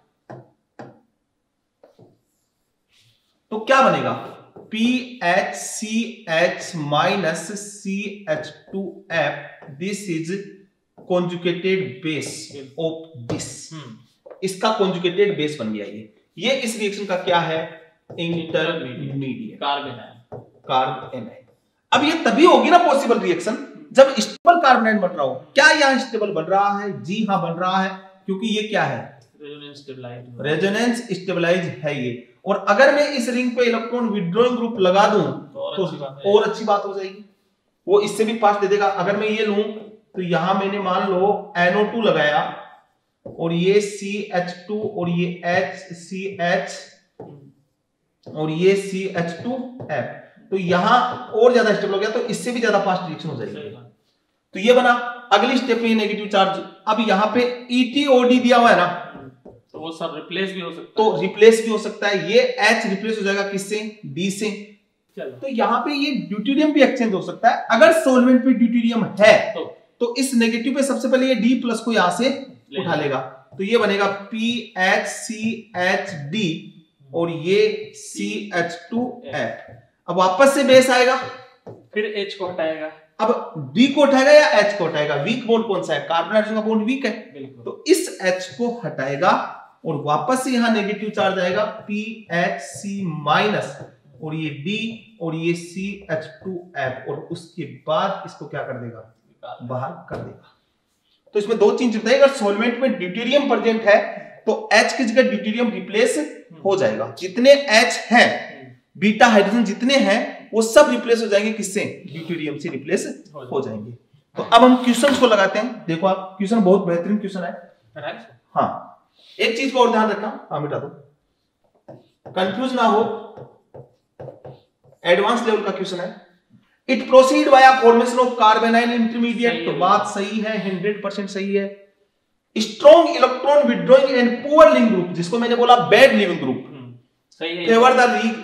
तो क्या बनेगा P H C H minus C H two F, this is conjugated base of this, इसका कॉन्जुगेटेड बेस बन गया ये ये इस रिएक्शन का क्या है इंटरमीडिएट कार्बन कार्बन। अब ये तभी होगी ना पॉसिबल रिएक्शन जब स्टेबल कार्बोनाइल बन रहा हो। क्या यहां स्टेबल बन रहा है? जी हां बन रहा है, क्योंकि ये क्या है रेजोनेंस स्टेबलाइज रेजोनेंस स्टेबलाइज है ये। और अगर मैं इस रिंग पे इलेक्ट्रॉन विड्रॉइंग ग्रुप लगा दूं तो और, तो अच्छी, बात और अच्छी बात हो जाएगी, वो इससे भी फास्ट दे देगा। अगर मैं ये लूं तो यहां मैंने मान लो एन ओ टू लगाया और ये सी एच टू और ये H सी एच और ये सी एच टू एफ, तो यहां और ज्यादा स्टेबल हो गया, तो इससे भी ज्यादा फास्ट रिएक्शन हो जाएगी। तो ये बना। अगली स्टेप में नेगेटिव चार्ज, अब यहां पे ई टी ओ डी दिया हुआ है ना, तो वो सब रिप्लेस भी हो सकता तो है। रिप्लेस भी हो सकता है, ये H रिप्लेस हो जाएगा किससे? D से। चलो। तो यहाँ पे ये ड्यूटेरियम भी एक्सचेंज हो सकता है। अगर सोलवेंट पे ड्यूटेरियम है तो, तो इस नेगेटिव पे सबसे पहले ये D प्लस को यहां से ले उठा लेगा, तो ये बनेगा P H C H D और ये सी एच टू एफ। अब वापस से बेस आएगा, फिर H को हटाएगा, अब D को उठाएगा या H को हटाएगा? वीक बॉन्ड कौन सा है? कार्बन हाइड्रोजन का बॉन्ड वीक है, तो इस H को हटाएगा और वापस से यहां नेगेटिव चार्ज आएगा पी एच सी माइनस और ये D और ये सी एच टू एफ, और उसके बाद इसको क्या कर देगा? बाहर कर देगा। तो इसमें दो चीज बताइए, अगर सॉल्वेंट में ड्यूटेरियम प्रेजेंट है तो H की जगह ड्यूटेरियम रिप्लेस हो जाएगा। जितने H हैं, बीटा हाइड्रोजन जितने हैं, वो सब रिप्लेस हो जाएंगे किससे? ड्यूटेरियम से रिप्लेस हो जाएंगे। तो अब हम क्वेश्चंस को लगाते हैं। देखो आप, क्वेश्चन बहुत बेहतरीन क्वेश्चन है। हाँ, एक चीज को और ध्यान रखना, हाँ मिटा दो, कंफ्यूज ना हो, एडवांस लेवल का क्वेश्चन है। It proceed via formation of carbonyl intermediate, तो बात सही है, हंड्रेड परसेंट सही है। Strong electron withdrawing and poor leaving group, जिसको मैंने बोला बैड लिविंग ग्रुप, सही है। फेवर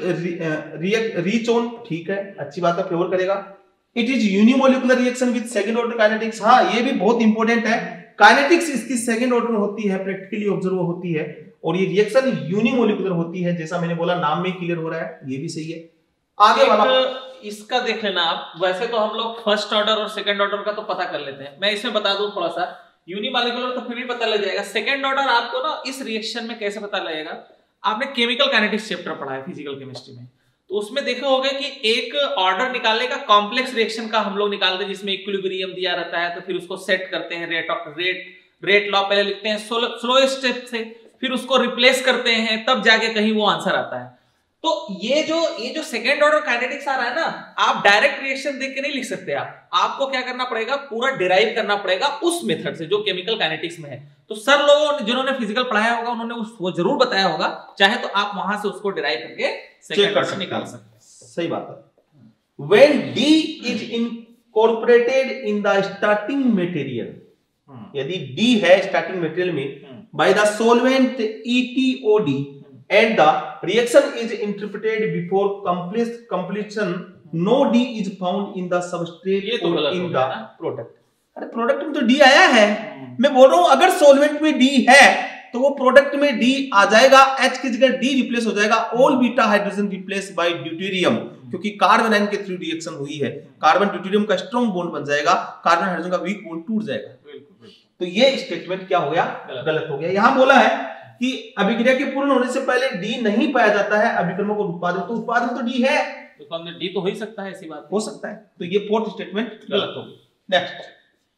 द रीच ऑन, ठीक है, अच्छी बात है, फेवर करेगा। It is unimolecular reaction with second order kinetics, हाँ ये भी बहुत इंपॉर्टेंट है। काइनेटिक्स इसकी सेकंड ऑर्डर में होती है, प्रैक्टिकली ऑब्जर्व होती है, और ये रिएक्शन यूनिमोलिकुलर होती है, जैसा मैंने बोला नाम में क्लियर हो रहा है, ये भी सही है। आगे वाला इसका देख लेना आप, वैसे तो हम लोग फर्स्ट ऑर्डर और सेकंड ऑर्डर का तो पता कर लेते हैं, मैं इसमें बता दूं थोड़ा सा, यूनिमोलिकुलर तो फिर भी पता लग जाएगा, सेकंड ऑर्डर आपको ना इस रिएक्शन में कैसे पता लगेगा। आपने केमिकल काइनेटिक्स चैप्टर पढ़ा है फिजिकल केमिस्ट्री में, तो उसमें देखा होगा कि एक ऑर्डर निकालने का कॉम्प्लेक्स रिएक्शन का हम लोग निकालते हैं, जिसमें इक्विलिब्रियम दिया रहता है, तो फिर उसको सेट करते हैं, रेट रेट रेट लॉ पहले लिखते हैं स्लो स्टेप से, फिर उसको रिप्लेस करते हैं, तब जाके कहीं वो आंसर आता है। तो ये जो ये जो सेकेंड ऑर्डर काइनेटिक्स आ रहा है ना, आप डायरेक्ट रिएक्शन देख के नहीं लिख सकते, आप आपको क्या करना पड़ेगा, पूरा डिराइव करना पड़ेगा उस मेथड से जो केमिकल काइनेटिक्स में है। तो सर लोगों जिन्होंने फिजिकल पढ़ाया होगा उन्होंने वो जरूर बताया होगा, चाहे तो आप वहां से उसको डिराइव करके सेकंड ऑर्डर निकाल सकते हैं। सही बात है। When D is incorporated in the starting material, यदि D है स्टार्टिंग मटेरियल में, by the solvent E T O D and the reaction is interpreted before complete completion, no D is found in the substrate तो or in the product। अरे product में तो D आया है, मैं बोल रहा हूं अगर सॉल्वेंट में D है तो वो प्रोडक्ट में D आ जाएगा, H की जगह D रिप्लेस हो जाएगा, all beta hydrogen replace by deuterium, क्योंकि कार्बन आयन के थ्रू रिएक्शन हुई है, कार्बन ड्यूटेरियम का स्ट्रॉन्ग बॉन्ड बन जाएगा, कार्बन हाइड्रोजन का वीक बॉन्ड टूट जाएगा। तो ये स्टेटमेंट क्या हो गया? गलत हो गया। यहां बोला है कि अभिक्रिया के पूर्ण होने से पहले डी नहीं पाया जाता है अभिक्रमों को उत्पादन, तो उत्पादन तो डी है, तो हमने डी तो हो ही सकता है, ऐसी बात हो सकता है। तो ये फोर्थ स्टेटमेंट गलत हो गई। नेक्स्ट,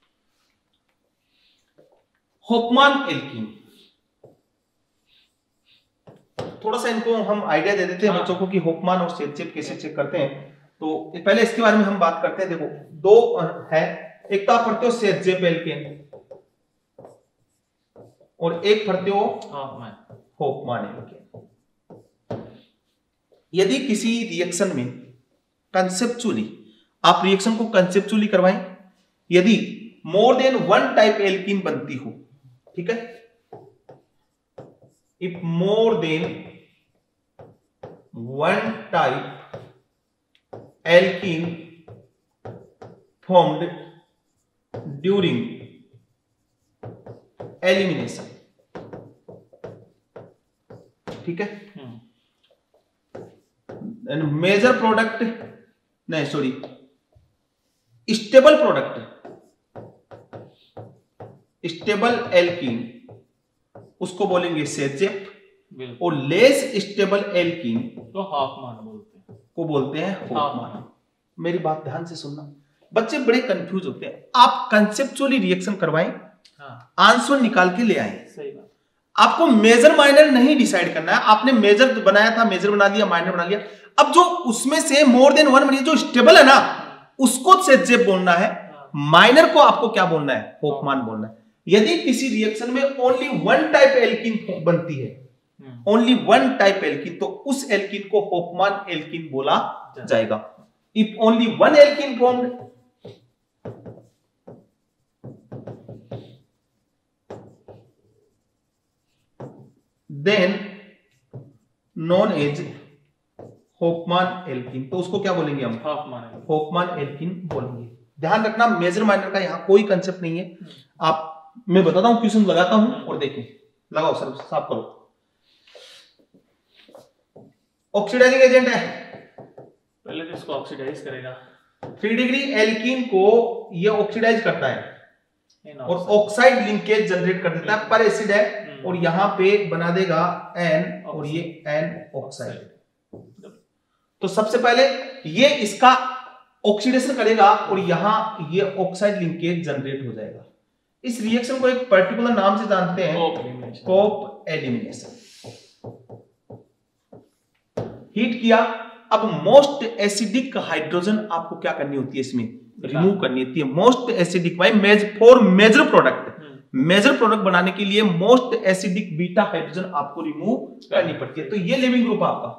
होपमान एल्कीन, थोड़ा सा इनको हम आइडिया दे देते हैं बच्चों को कि होपमान और सेल्सियस कैसे चेक करते हैं। तो पहले इसके बारे में हम बात करते हैं। देखो दो है, एक तो आप पढ़ते हो सेल्सियस एल्कीन और एक पढ़ते हो होफमान एल्केन। यदि किसी रिएक्शन में कंसेप्चुअली, आप रिएक्शन को कंसेप्चुअली करवाएं, यदि more than one type alkene बनती हो, ठीक है, if more than one type alkene formed during elimination, ठीक है, एंड मेजर प्रोडक्ट, नहीं sorry, stable product, stable alkene, उसको बोलेंगे सेजेप, और लेस स्टेबल एल्कीन तो हाफमान बोलते हैं, को बोलते हैं होफमान। मेरी बात ध्यान से सुनना, बच्चे बड़े कंफ्यूज होते हैं। आप कंसेप्चुअली रिएक्शन करवाएं, हाँ, आंसर निकाल के ले आए, सही बात। आपको मेजर माइनर नहीं डिसाइड करना है। आपने मेजर बनाया था, मेजर बना दिया, माइनर बना लिया, अब जो उसमें से मोर देन वन बनी, जो स्टेबल है ना, उसको सेजेप बोलना है, माइनर को आपको क्या बोलना है, होफमान बोलना है। यदि किसी रिएक्शन में ओनली वन टाइप एल्कीन बनती है, ओनली वन टाइप एल्कीन, तो उस एल्कीन को होफमान एल्कीन बोला जाएगा। If only one alkene formed, then known as Hofmann alkene, तो उसको क्या बोलेंगे हम, होफमान एल्कीन बोलेंगे। ध्यान रखना, मेजर माइनर का यहां कोई कंसेप्ट नहीं है। आप, मैं बताता हूं, क्वेश्चन लगाता हूं और देखें, लगाओ सर, साफ करो। ऑक्सीडाइजिंग एजेंट है, पहले तो इसको ऑक्सीडाइज करेगा। थ्री डिग्री एल्कीन को ये ऑक्सीडाइज करता है और ऑक्साइड लिंकेज जनरेट कर देता है, पर एसिड है, और यहां पे बना देगा एन, और ये एन ऑक्साइड। तो सबसे पहले ये इसका ऑक्सीडेशन करेगा और यहां ये ऑक्साइड लिंकेज जनरेट हो जाएगा। इस रिएक्शन को एक पर्टिकुलर नाम से जानते हैं, कोप एलिमिनेशन। हीट किया, अब मोस्ट एसिडिक हाइड्रोजन आपको क्या करनी होती है, इसमें रिमूव करनी होती है। मोस्ट एसिडिक बाय मेज for major product, major product बनाने के लिए मोस्ट एसिडिक बीटा हाइड्रोजन आपको रिमूव करनी पड़ती है। तो ये लिविंग ग्रुप आपका,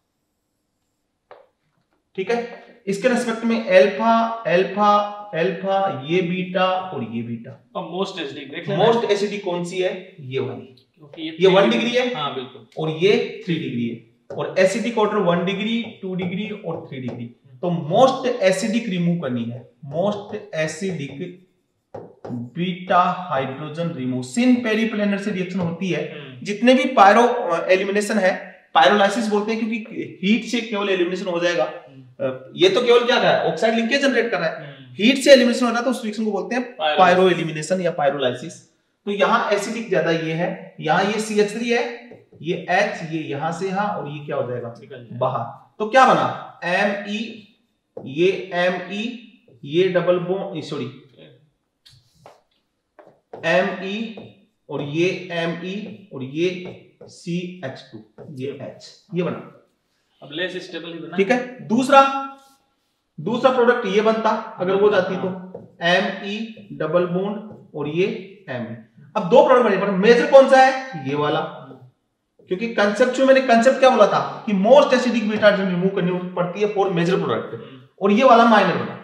ठीक है। इसके रेस्पेक्ट में अल्फा अल्फा अल्फा, ये बीटा और ये बीटा। और मोस्ट एसिडिक देख लेना, मोस्ट एसिडिक कौन सी है, ये वाली, क्योंकि ये, ये वन डिग्री है, हाँ बिल्कुल, और ये थ्री डिग्री है, और acidic order one degree, two degree और थ्री डिग्री। तो मोस्ट एसिडिक रिमूव करनी है, most acidic beta hydrogen remove. Syn periplanar से रिएक्शन होती है। जितने भी पायरो एलिमिनेशन है, पायरोलाइसिस बोलते हैं, क्योंकि हीट से केवल एलिमिनेशन हो जाएगा। ये तो केवल क्या है, ऑक्साइड लिंकेज जनरेट कर रहा है, हीट से एलिमिनेशन हो रहा है, तो उस रिएक्शन को बोलते हैं पायरो एलिमिनेशन या पायरोलाइसिस। तो यहाँ एसिडिक ज्यादा ये है, यहाँ ये सी एच थ्री है, ये H, ये यहां से यहां, और ये क्या हो जाएगा, बाहर। तो क्या बना, एम ई, ये एम ई, ये double bond, sorry M E, और ये एम ई, और ये सी एच टू, ये H, ये बना। अब लेस स्टेबल ही बना, ठीक है। दूसरा दूसरा प्रोडक्ट ये बनता, अगर वो जाती तो एम ई डबल बॉन्ड और ये एम। अब दो प्रोडक्ट बने, पर मेजर कौन सा है, ये वाला, क्योंकि कंसेप्ट में मैंने कंसेप्ट क्या बोला था कि most acidic beta hydrogen remove करनी पड़ती है फॉर मेजर प्रोडक्ट, और ये वाला माइनर बना।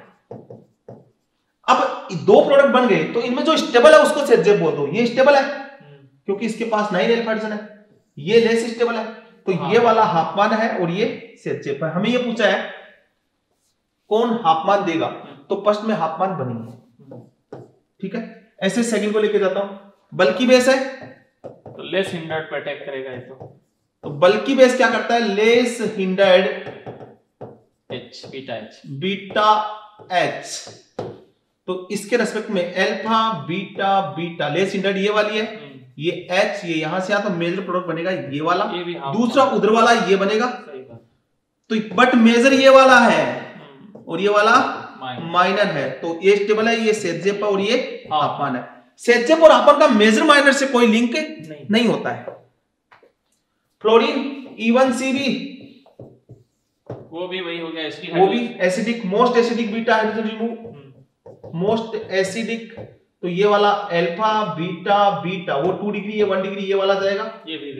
अब दो प्रोडक्ट बन गए, तो इनमें जो स्टेबल है उसको सेजेप बोल दो, ये स्टेबल है क्योंकि इसके पास नाइन एल्फा हाइड्रोजन है, ये लेस स्टेबल है, तो हाँ। ये वाला हाफमान है और ये सेजेप है। हमें ये पूछा है कौन हाफमान देगा, तो फर्स्ट में हाफमान बनेंगे, ठीक है। ऐसे सेकंड को लेके जाता हूं। बल्कि बेस है तो लेस हिंडर्ड पे अटैक करेगा ये, तो तो बल्कि बेस क्या करता है, less hindered H, beta H, beta H. तो इसके रेस्पेक्ट में alpha beta beta, less hindered ये वाली है, ये एच, ये यहां से आ, तो मेजर प्रोडक्ट बनेगा ये वाला, ये भी दूसरा उधर वाला ये बनेगा, तो बट मेजर ये वाला है और ये वाला माइनर है, तो ये स्टेबल है, ये सेजेप और ये हाफमान है। सेजेप और हाफमान का मेजर माइनर से कोई लिंक नहीं, नहीं होता है। Fluorine E one C B, वो भी वही हो गया, इसकी वो भी acidic, most acidic beta hydrogen remove, most acidic, तो ये वाला अल्फा बीटा बीटा, वो टू डिग्री, ये वन डिग्री, ये वाला जाएगा, ये भी दे देगा,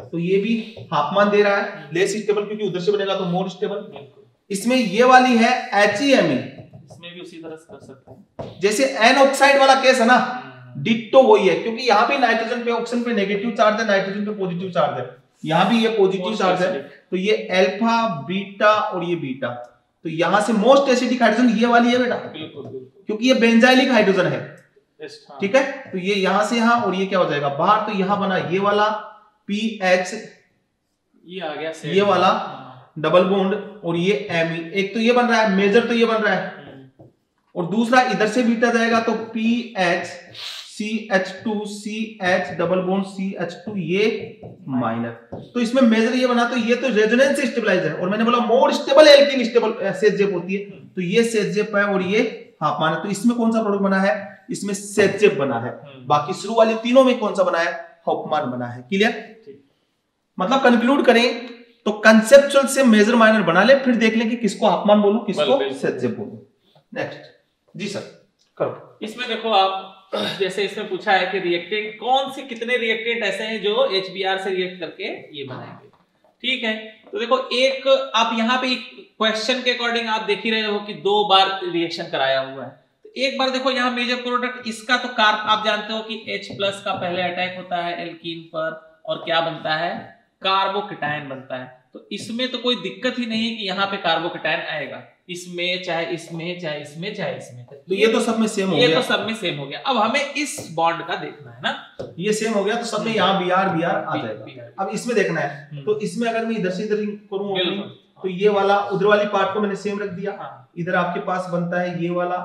तो ये भी हाफमान दे रहा है, लेस स्टेबल क्योंकि उधर से बनेगा तो मोर स्टेबल। इसमें ये वाली है एच ई एम ई, इसमें भी उसी तरह से कर सकते हैं, जैसे एन ऑक्साइड वाला केस है ना, डिट्टो वही है, क्योंकि यहाँ पे नाइट्रोजन पे ऑक्सीजन पे नेगेटिव चार्ज है, नाइट्रोजन पे पॉजिटिव चार्ज है, यहाँ भी ये पॉजिटिव चार्ज है, तो ये अल्फा बीटा और ये बीटा, तो यहाँ से मोस्ट एसिडिक हाइड्रोजन ये वाली है बेटा, क्योंकि ये बेंजाइलिक हाइड्रोजन है, ठीक है। तो ये यहाँ से यहाँ और ये क्या हो जाएगा बाहर, तो यहाँ बना ये वाला पी एच, ये आ गया ये वाला डबल बॉन्ड, और ये एम ई, एक तो ये बन रहा है मेजर, तो ये बन रहा है, और दूसरा इधर से बीटा जाएगा तो P H C H two C H double bond C H two, ये माइनर, तो इसमें मेजर ये बना, तो ये तो रेजोनेंस से स्टेबलाइज है, और मैंने बोला more stable alkene stable Saytzeff होती है, तो ये सेजेप है और ये हाफमान है, तो इसमें कौन सा प्रोडक्ट बना है, इसमें सेजेप बना है, बाकी शुरू वाली तीनों में कौन सा बना है, हाफमान बना है। क्लियर? मतलब कंक्लूड करें तो कंसेप्चुअल से मेजर माइनर बना ले, फिर देख लें कि किसको हाफमान बोलूं किसको सेजेप बोलूं। नेक्स्ट जी सर करो। इसमें देखो आप, जैसे इसमें पूछा है कि रिएक्टेंट कौन से, कितने रिएक्टेंट ऐसे हैं जो एच बी आर से रिएक्ट करके ये बनाएंगे, ठीक है। तो देखो एक आप यहाँ पे क्वेश्चन के अकॉर्डिंग आप देख ही रहे हो कि दो बार रिएक्शन कराया हुआ है, तो एक बार देखो यहाँ मेजर प्रोडक्ट इसका, तो कार्ब आप जानते हो कि H प्लस का पहले अटैक होता है एल्कीन पर और क्या बनता है, कार्बोकेटायन बनता है, तो इसमें तो कोई दिक्कत ही नहीं है कि यहाँ पे कार्बोकेटायन आएगा, इसमें चाहे इसमें चाहे इसमें चाहे इसमें, तो ये तो सब में सेम हो गया, ये तो सब में सेम हो गया। अब हमें इस बॉन्ड का देखना है ना, ये सेम हो गया तो सब में यहाँ बी आर बी आर आ जाएगा। अब इसमें देखना है, तो इसमें अगर मैं इधर से इधर करूँ तो ये वाला उधर वाली पार्ट को मैंने सेम रख दिया, इधर आपके पास बनता है ये वाला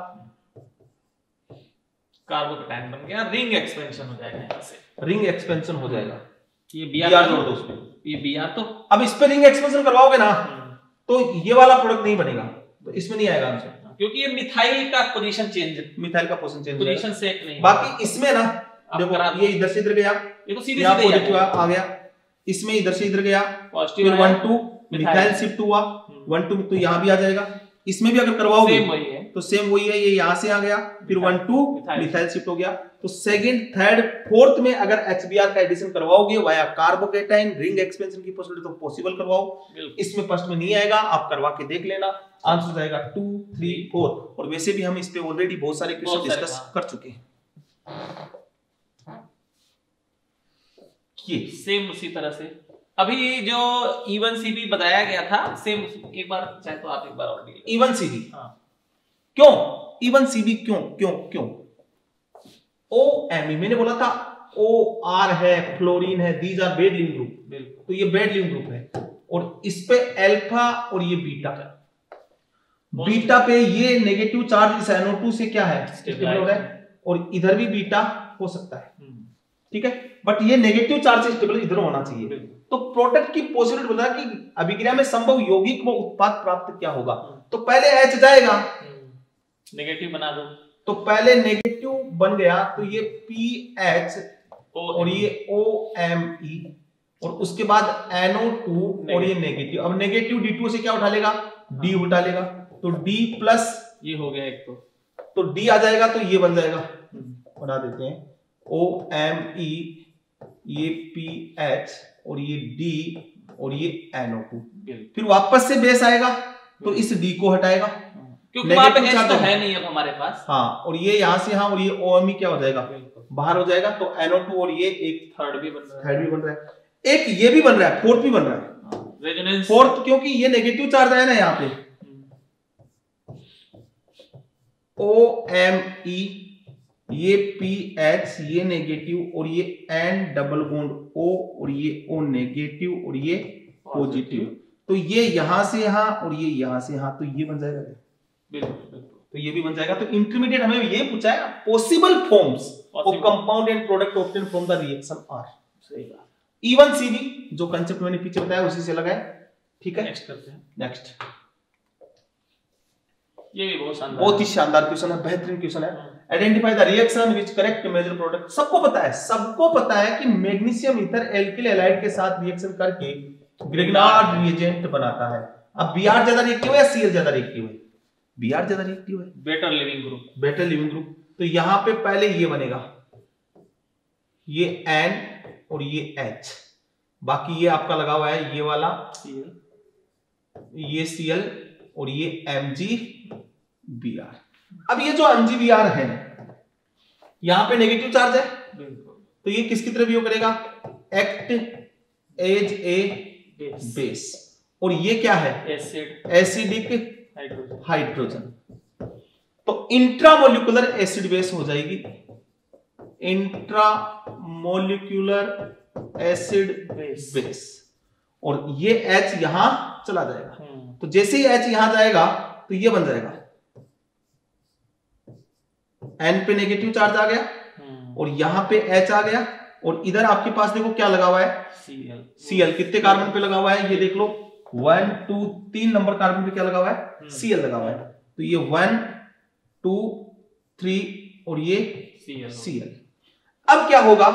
कार्बोकेटायन बन गया, रिंग एक्सपेंशन हो जाएगा, यहाँ से रिंग एक्सपेंशन हो जाएगा, ये बी आर जोड़ दो उसमें, ये बी आर, तो अब इस पे रिंग एक्सपेंशन करवाओगे ना तो ये वाला प्रोडक्ट नहीं बनेगा, तो इसमें नहीं आएगा आंसर, क्योंकि ये मिथाइल का पोजीशन चेंज, मिथाइल का पोजीशन चेंज पोजीशन से नहीं। बाकी इसमें ना देखो ये इधर से इधर गया, ये तो सीधे सीधे पॉजिटिव आ गया, इसमें इधर से इधर गया positive, one two methyl shift हुआ, वन टू तो यहाँ भी आ जाएगा, इसमें भी अगर करवाओगे सेम वही है, तो सेम वही है, ये यहाँ से आ गया, फिर वन टू मिथाइल शिफ्ट हो गया, तो सेकंड थर्ड फोर्थ में अगर एचबीआर का एडिशन करवाओगे वाया कार्बोकेटाइन रिंग एक्सपेंशन की पॉसिबिलिटी तो पॉसिबल करवाओ, इसमें फर्स्ट में नहीं आएगा, आप करवा के देख लेना, आंसर हो जाएगा टू थ्री फोर, और वैसे भी हम इस पे ऑलरेडी बहुत सारे क्वेश्चन डिस्कस कर चुके हैं। ये सेम उसी तरह से अभी जो इवन सीबी बताया गया था सेम, एक बार चाहे तो आप एक बार और इवन सीबी, हाँ क्यों इवन सीबी क्यों क्यों क्यों ओ एम ई, मैंने बोला था ओ आर है, फ्लोरीन है, these are bad leaving group, तो ये बेड लिंक ग्रुप है, और इस पे अल्फा और ये बीटा, बीटा पे ये नेगेटिव चार्ज इस एन ओ टू से क्या है स्टेबल हो रहा है, और इधर भी बीटा हो सकता है, ठीक है, बट ये नेगेटिव चार्ज स्टेबल इधर होना चाहिए, तो प्रोडक्ट की पॉसिबिलिटी बता कि अभिक्रिया में संभव यौगिक व उत्पाद प्राप्त क्या होगा, तो पहले H जाएगा, नेगेटिव बना दो, तो पहले नेगेटिव बन गया, तो ये पी एच और ये ओ एम ई, और उसके बाद एन ओ टू और ये नेगेटिव, अब नेगेटिव डी टू से क्या उठा लेगा, D उठा लेगा, तो D प्लस ये हो गया एक, तो तो D आ जाएगा, तो ये बन जाएगा, बना देते हैं ओ एम ई, ये पी एच और ये D और ये एन ओ टू, फिर वापस से बेस आएगा तो इस D को हटाएगा क्योंकि वहां पे H तो है नहीं अब हमारे पास, हाँ, और ये यहाँ से यहाँ, और ये O M E क्या हो जाएगा बाहर हो जाएगा, तो एन ओ टू और ये एक थर्ड भी बन रहा है, थर्ड भी बन रहा है, एक ये भी बन रहा है, फोर्थ भी बन रहा है, रेजोनेंस फोर्थ, क्योंकि ये नेगेटिव चार्ज आया ना यहाँ पे, O M E ये पी एच ये नेगेटिव और ये एन डबल बॉन्ड O और ये O नेगेटिव और ये पॉजिटिव, तो ये यहां से यहां और ये यहां से यहां, तो ये बन जाएगा, बिल्कुल, तो ये भी बन जाएगा। तो इंटरमीडिएट हमें ये पूछा है possible forms of compound and product obtained from the reaction are, सही बात, इवन सीबी जो कांसेप्ट मैंने पीछे बताया उसी से लगाए, ठीक है। नेक्स्ट करते हैं, नेक्स्ट, ये भी बहुत शानदार, बहुत ही शानदार क्वेश्चन है, बेहतरीन क्वेश्चन है। Identify the reaction which correct major product, सबको पता है, सबको पता है कि मैग्नीशियम ईथर एल्किल हैलाइड के साथ रिएक्शन करके ग्रिग्नार्ड रिएजेंट बनाता है। अब बीआर ज्यादा रिएक्टिव है या सीएल ज्यादा रिएक्टिव है? बीआर ज्यादा रिएक्टिव है, better leaving group, better leaving group. तो यहां पे पहले ये बनेगा, ये एन और ये एच बाकी ये आपका लगा हुआ है ये वाला Cl, ये Cl और ये MgBr। अब ये जो MgBr है यहां पे नेगेटिव चार्ज है, तो ये किसकी तरह बिहेव करेगा, एक्ट एज ए बेस, और ये क्या है, एसिड एसिडिक हाइड्रोजन। तो इंट्रामोलिकुलर एसिड बेस हो जाएगी, इंट्रामोलिकुलर एसिड बेस, और ये H यहां चला जाएगा। तो जैसे ही H यहां जाएगा तो ये बन जाएगा, N पे नेगेटिव चार्ज आ गया और यहां पे H आ गया, और इधर आपके पास देखो क्या लगा हुआ है, Cl, Cl कितने कार्बन पे लगा हुआ है, ये देख लो वन टू तीन नंबर कार्बन पे क्या लगा हुआ है, Cl लगा हुआ है। तो ये वन टू थ्री और ये Cl, Cl। अब क्या होगा,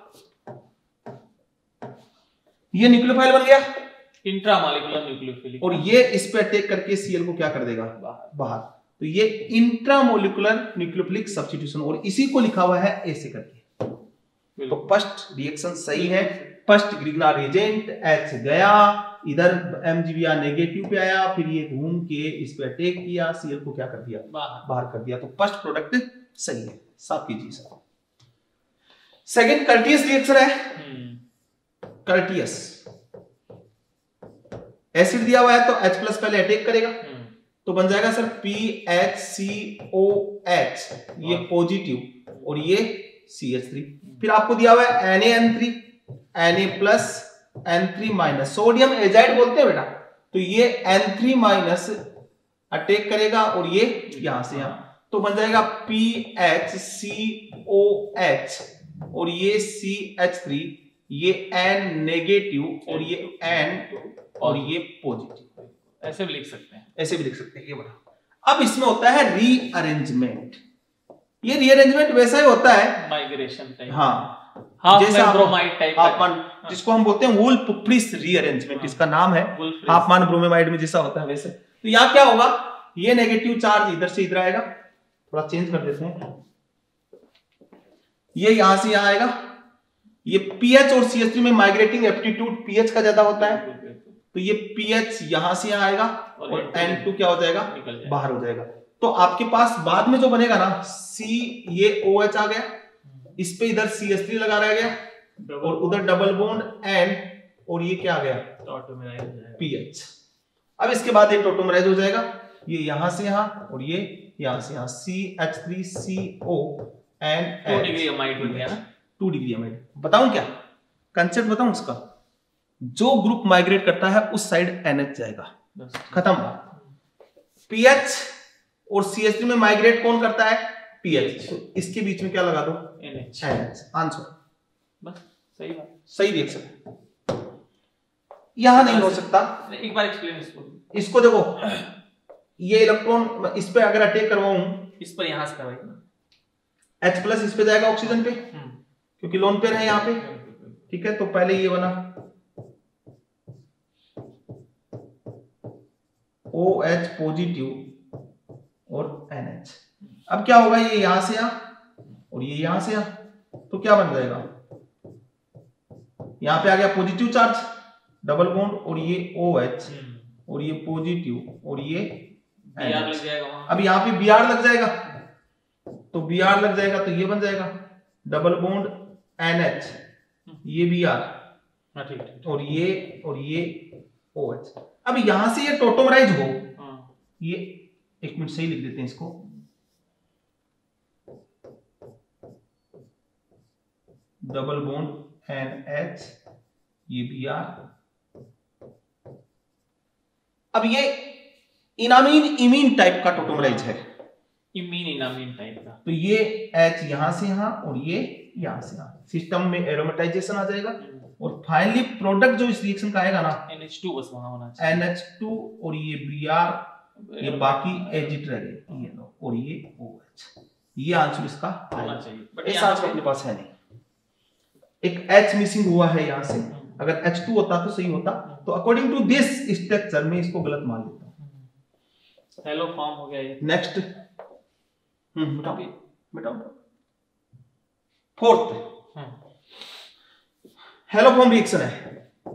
ये न्यूक्लियोफाइल बन गया, इंट्रामोलिकुलर न्यूक्लियोफिलिक, और ये इस पे अटैक करके Cl को क्या कर देगा, बाहर। तो ये इंट्रामोलिकुलर न्यूक्लियोफिलिक सब्स्टिट्यूशन, और इसी को लिखा हुआ है ऐसे करके। तो फर्स्ट रिएक्शन सही है, फर्स्ट ग्रिग्नार रिएजेंट H गया, इधर MgBr नेगेटिव पे आया, फिर ये घूम के इस पे अटैक किया, Cl को क्या कर दिया, बाहर बाहर कर दिया। तो फर्स्ट प्रोडक्ट सही है, साफ कीजिए सर। सेकंड कर्टियस रिएक्शन है, कर्टियस एसिड दिया हुआ है तो H प्लस पहले अटैक करेगा, तो बन जाएगा sir P H C O H, ये पॉजिटिव और ये सी एच थ्री। फिर आपको दिया हुआ है Na N three, Na plus N three minus, sodium azide बोलते हैं बेटा, तो ये एन थ्री माइनस अटैक करेगा और ये यहां से यहां, तो बन जाएगा P H C O H और ये सी एच थ्री, ये N नेगेटिव और ये N और ये पॉजिटिव। ऐसे भी लिख सकते हैं, ऐसे भी लिख सकते हैं, ये बड़ा। अब इसमें होता है रीअरेंजमेंट, ये रीअरेंजमेंट वैसा ही होता है, माइग्रेशन टाइप, हाँ, हाफ जैसा ब्रोमाइड टाइप, हाफमान, जिसको हम बोलते हैं वुल्फ फ्रिस रीअरेंजमेंट, इसका नाम है हाफमान ब्रोमाइड में जैसा होता है वैसे। तो यहाँ क्या होगा, ये नेगेटिव चार्ज इधर से इधर आएगा, थोड़ा चेंज कर देते हैं, ये यहां से यहां आएगा, ये पीएच और सी एच थ्री में माइग्रेटिंग एप्टीट्यूड पीएच का ज्यादा होता है, तो ये पीएच यहां से यहां आएगा और एन टू क्या हो जाएगा, बाहर हो जाएगा। तो आपके पास बाद में जो बनेगा ना, सी ये OH आ गया, इस पे इधर सी एच थ्री लगा रह गया और उधर डबल बॉन्ड N और ये क्या आ गया, पीएच। अब इसके बाद ये टोटोमराइज हो जाएगा, ये यहां से यहां और ये यहां से यहां, C H three C O and two degree amide बन गया ना, टू डिग्री अमाइड। बताऊं क्या कंसेप्ट बताऊं उसका, जो ग्रुप माइग्रेट करता है उस साइड NH जाएगा, खत्म बात। पीएच और सी एच थ्री में माइग्रेट कौन करता है, पीएच, तो इसके बीच में क्या लगा दो, NH, आंसर बस सही बात, सही रिएक्शन। यहां नहीं हो सकता, एक बार एक्सप्लेन इसको, इसको देखो, ये इलेक्ट्रॉन इस पे अगर अटैक करवाऊं, इस पर यहां से करवाइए, H प्लस इस पे जाएगा ऑक्सीजन पे, क्योंकि लोन पेयर है यहाँ पे, ठीक है। तो पहले ये बना OH पॉजिटिव और NH। अब क्या होगा, ये यहां से यहां और ये यहां से यहां, तो क्या बन जाएगा, यहां पे आ गया पॉजिटिव चार्ज, डबल बॉन्ड और ये OH और ये पॉजिटिव और ये Br लग जाएगा वहां। अब यहाँ पे Br लग जाएगा, तो Br लग जाएगा तो ये बन जाएगा डबल बॉन्ड NH, ये Br और ये और ये OH। अब यहां से ये टोटोमराइज हो, ये एक मिनट सही लिख देते हैं इसको, डबल बॉन्ड NH, ये Br। अब ये इनामीन इमीन टाइप का टोटोमराइज है, इमीन इनामीन टाइप का, तो ये H यहां से यहां और ये यहां से यहां, सिस्टम में एरोमेटाइजेशन आ जाएगा और फाइनली प्रोडक्ट जो इस रिएक्शन का आएगा ना, एन एच टू बस वहां होना चाहिए, एन एच टू और ये Br, ये बाकी एजिट रह गए, ये लो, और ये OH, ये आंसर इसका होना चाहिए, बट इस आंसर अपने पास है नहीं, एक H मिसिंग हुआ है यहां से, अगर एच टू होता तो सही होता। तो अकॉर्डिंग टू दिस स्ट्रक्चर में इसको गलत मान लेता हूं। हेलो फॉर्म हो गया ये, नेक्स्ट हम्म बताओ बताओ फोर्थ हेलो फॉर्म रिएक्शन है।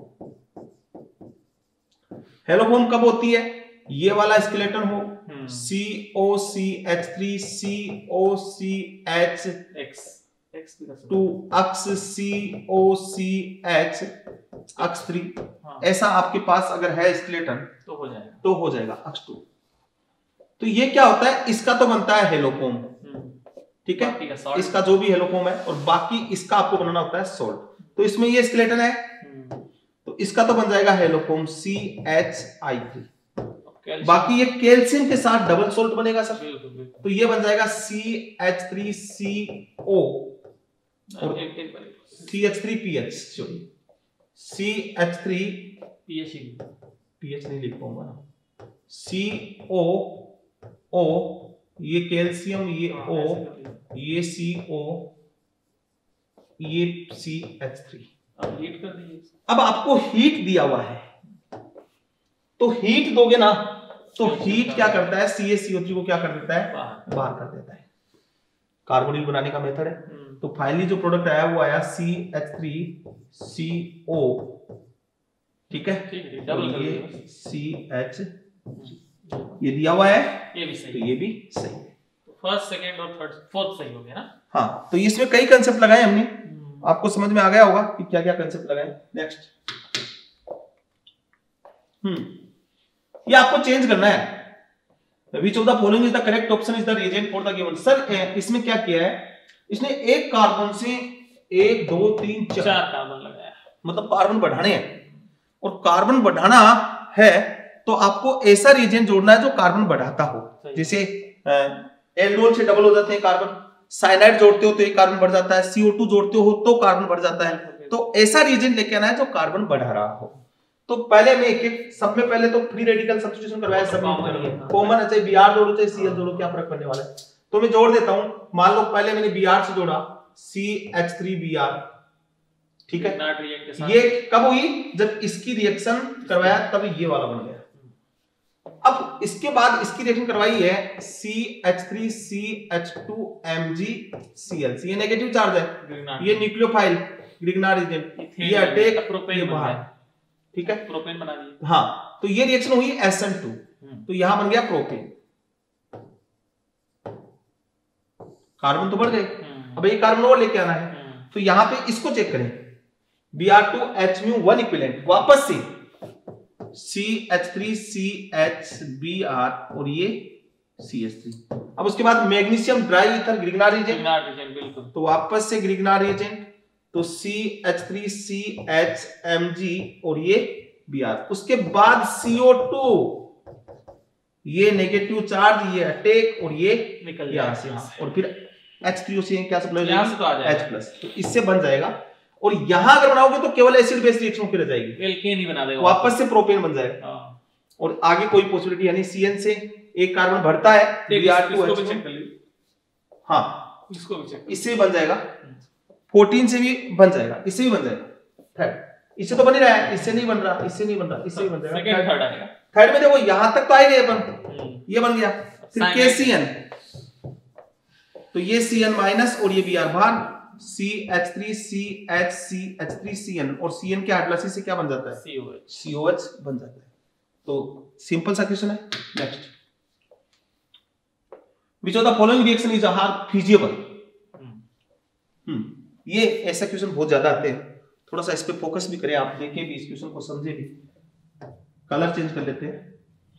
हेलोफॉर्म कब होती है? ये वाला स्केलेटन हो, C O C H three C O C H X X two X C O C H X three, ऐसा आपके पास अगर है स्केलेटन तो हो जाएगा, तो हो जाएगा अक्स टू। तो ये क्या होता है? इसका तो बनता है हेलोफॉर्म, ठीक है, इसका जो भी हेलोफॉर्म है, और बाकी इसका आपको बनाना होता है सॉल्ट। तो इसमें ये स्केलेटन है, तो इसका तो बन जाएगा haloform C H I three. बाकी ये कैल्शियम के साथ डबल सॉल्ट बनेगा सर, तो ये बन जाएगा C H three C O और C H three P H, sorry C H three P H P H नहीं लिख पाऊंगा ना, सी ओ ओ, ये कैल्शियम, ये ओ, ये सी ओ, ये सी एच थ्री। अब हीट कर दीजिए। अब आपको हीट दिया हुआ है, तो हीट दोगे ना, तो हीट क्या करता है? सी ए सी ओ थ्री को क्या कर देता है? बाहर कर देता है। कार्बोनिल बनाने का मेथड है। तो फाइनली जो प्रोडक्ट आया वो आया सी एच थ्री सी ओ, ठीक है, ये सी एच, ये दिया हुआ है, ये भी सही, तो ये भी सही है। फर्स्ट सेकंड और थर्ड फोर्थ सही हो गया ना। हाँ, तो इसमें कई कंसेप्ट लगाए हमने, आपको समझ में आ गया होगा कि क्या क्या कंसेप्ट लगाए। नेक्स्ट, हम्म ये आपको चेंज करना है। Which of the following is the correct option is the reagent for the given। Sir इसमें क्या किया है? इसने एक कार्बन से एक दो तीन चार चार कार्बन लगाया, मतलब कार्बन बढ़ाने हैं, और कार्बन बढ़ाना है तो आपको ऐसा रिएजेंट जोड़ना है जो कार्बन बढ़ाता हो। जैसे एल्डोल से डबल हो जाते हैं कार्बन, साइनाइड जोड़ते हो तो एक कार्बन बढ़ जाता है, सी ओ टू जोड़ते हो तो कार्बन बढ़ जाता है। तो ऐसा रिएजेंट लेके आना है जो कार्बन बढ़ा रहा हो। तो पहले मैं एक एक सब में पहले तो फ्री रेडिकल सब्स्टिट्यूशन करवाया, सब में कॉमन है, चाहे बीआर जोड़ो चाहे सीएल जोड़ो, क्या फर्क पड़ने वाला है। तो मैं जोड़ देता हूं, मान लो पहले मैंने बीआर से जोड़ा C H three B R, ठीक है, ये कब हुई? जब इसकी रिएक्शन करवाया तब ये वाला बन गया। अब इसके बाद इसकी रिएक्शन करवाई है C H three C H two M G C L, ये नेगेटिव चार्ज है, ये न्यूक्लियोफाइल ग्रिग्नार एजेंट, ये अटैक, ये बाहर, ठीक है, प्रोपेन बना दिए। हाँ, तो ये रिएक्शन हुई एस एन टू, तो यहां बन गया प्रोपेन, कार्बन तो बढ़ गए। अब ये कार्बन और लेके आना है, तो यहां पे इसको चेक करें, B R two H mu one equivalent, वापस से C H three C H B R और ये सी एच थ्री। अब उसके बाद magnesium dry ether Grignard agent, बिल्कुल, तो वापस से ग्रिग्नार एजेंट, तो C H three C H M G और ये बी आर। उसके बाद सी ओ टू, ये नेगेटिव चार्ज, ये अटैक और ये निकल यहां से, और फिर एच थ्री ओ सी क्या सप्लाई यहां से तो आ जाएगा H प्लस, तो इससे बन जाएगा। और यहां अगर बनाओगे तो केवल एसिड बेस रिएक्शन होकर रह जाएगी, एल्केन ही बना देगा, वापस से प्रोपेन बन जाएगा। हाँ। और आगे कोई पॉसिबिलिटी यानी सी एन से एक कार्बन बढ़ता है, बी आर टू एच, हाँ इसको भी चेक, इससे बन जाएगा, फोर्टीन से भी बन जाएगा, इससे भी बन जाएगा, थर्ड इससे तो बन ही रहा है, इससे नहीं बन रहा, इससे नहीं बन रहा, इससे भी बन जाएगा, सेकंड थर्ड आएगा। थर्ड में देखो यहां तक तो आ गए अपन, ये बन गया, फिर के सी एन, तो ये सी एन माइनस और ये बी आर बाहर, C H three C H C H three C N, और सी एन के हाइड्रोलाइसिस से क्या बन जाता है? C O H, C O H बन जाता है। तो सिंपल सा क्वेश्चन है। Next, which of the following reaction is are feasible. Hmm ये ऐसा क्वेश्चन बहुत ज्यादा आते हैं, थोड़ा सा इस पे फोकस भी करें, आप देखें भी इस क्वेश्चन को, समझे भी। कलर चेंज कर लेते हैं।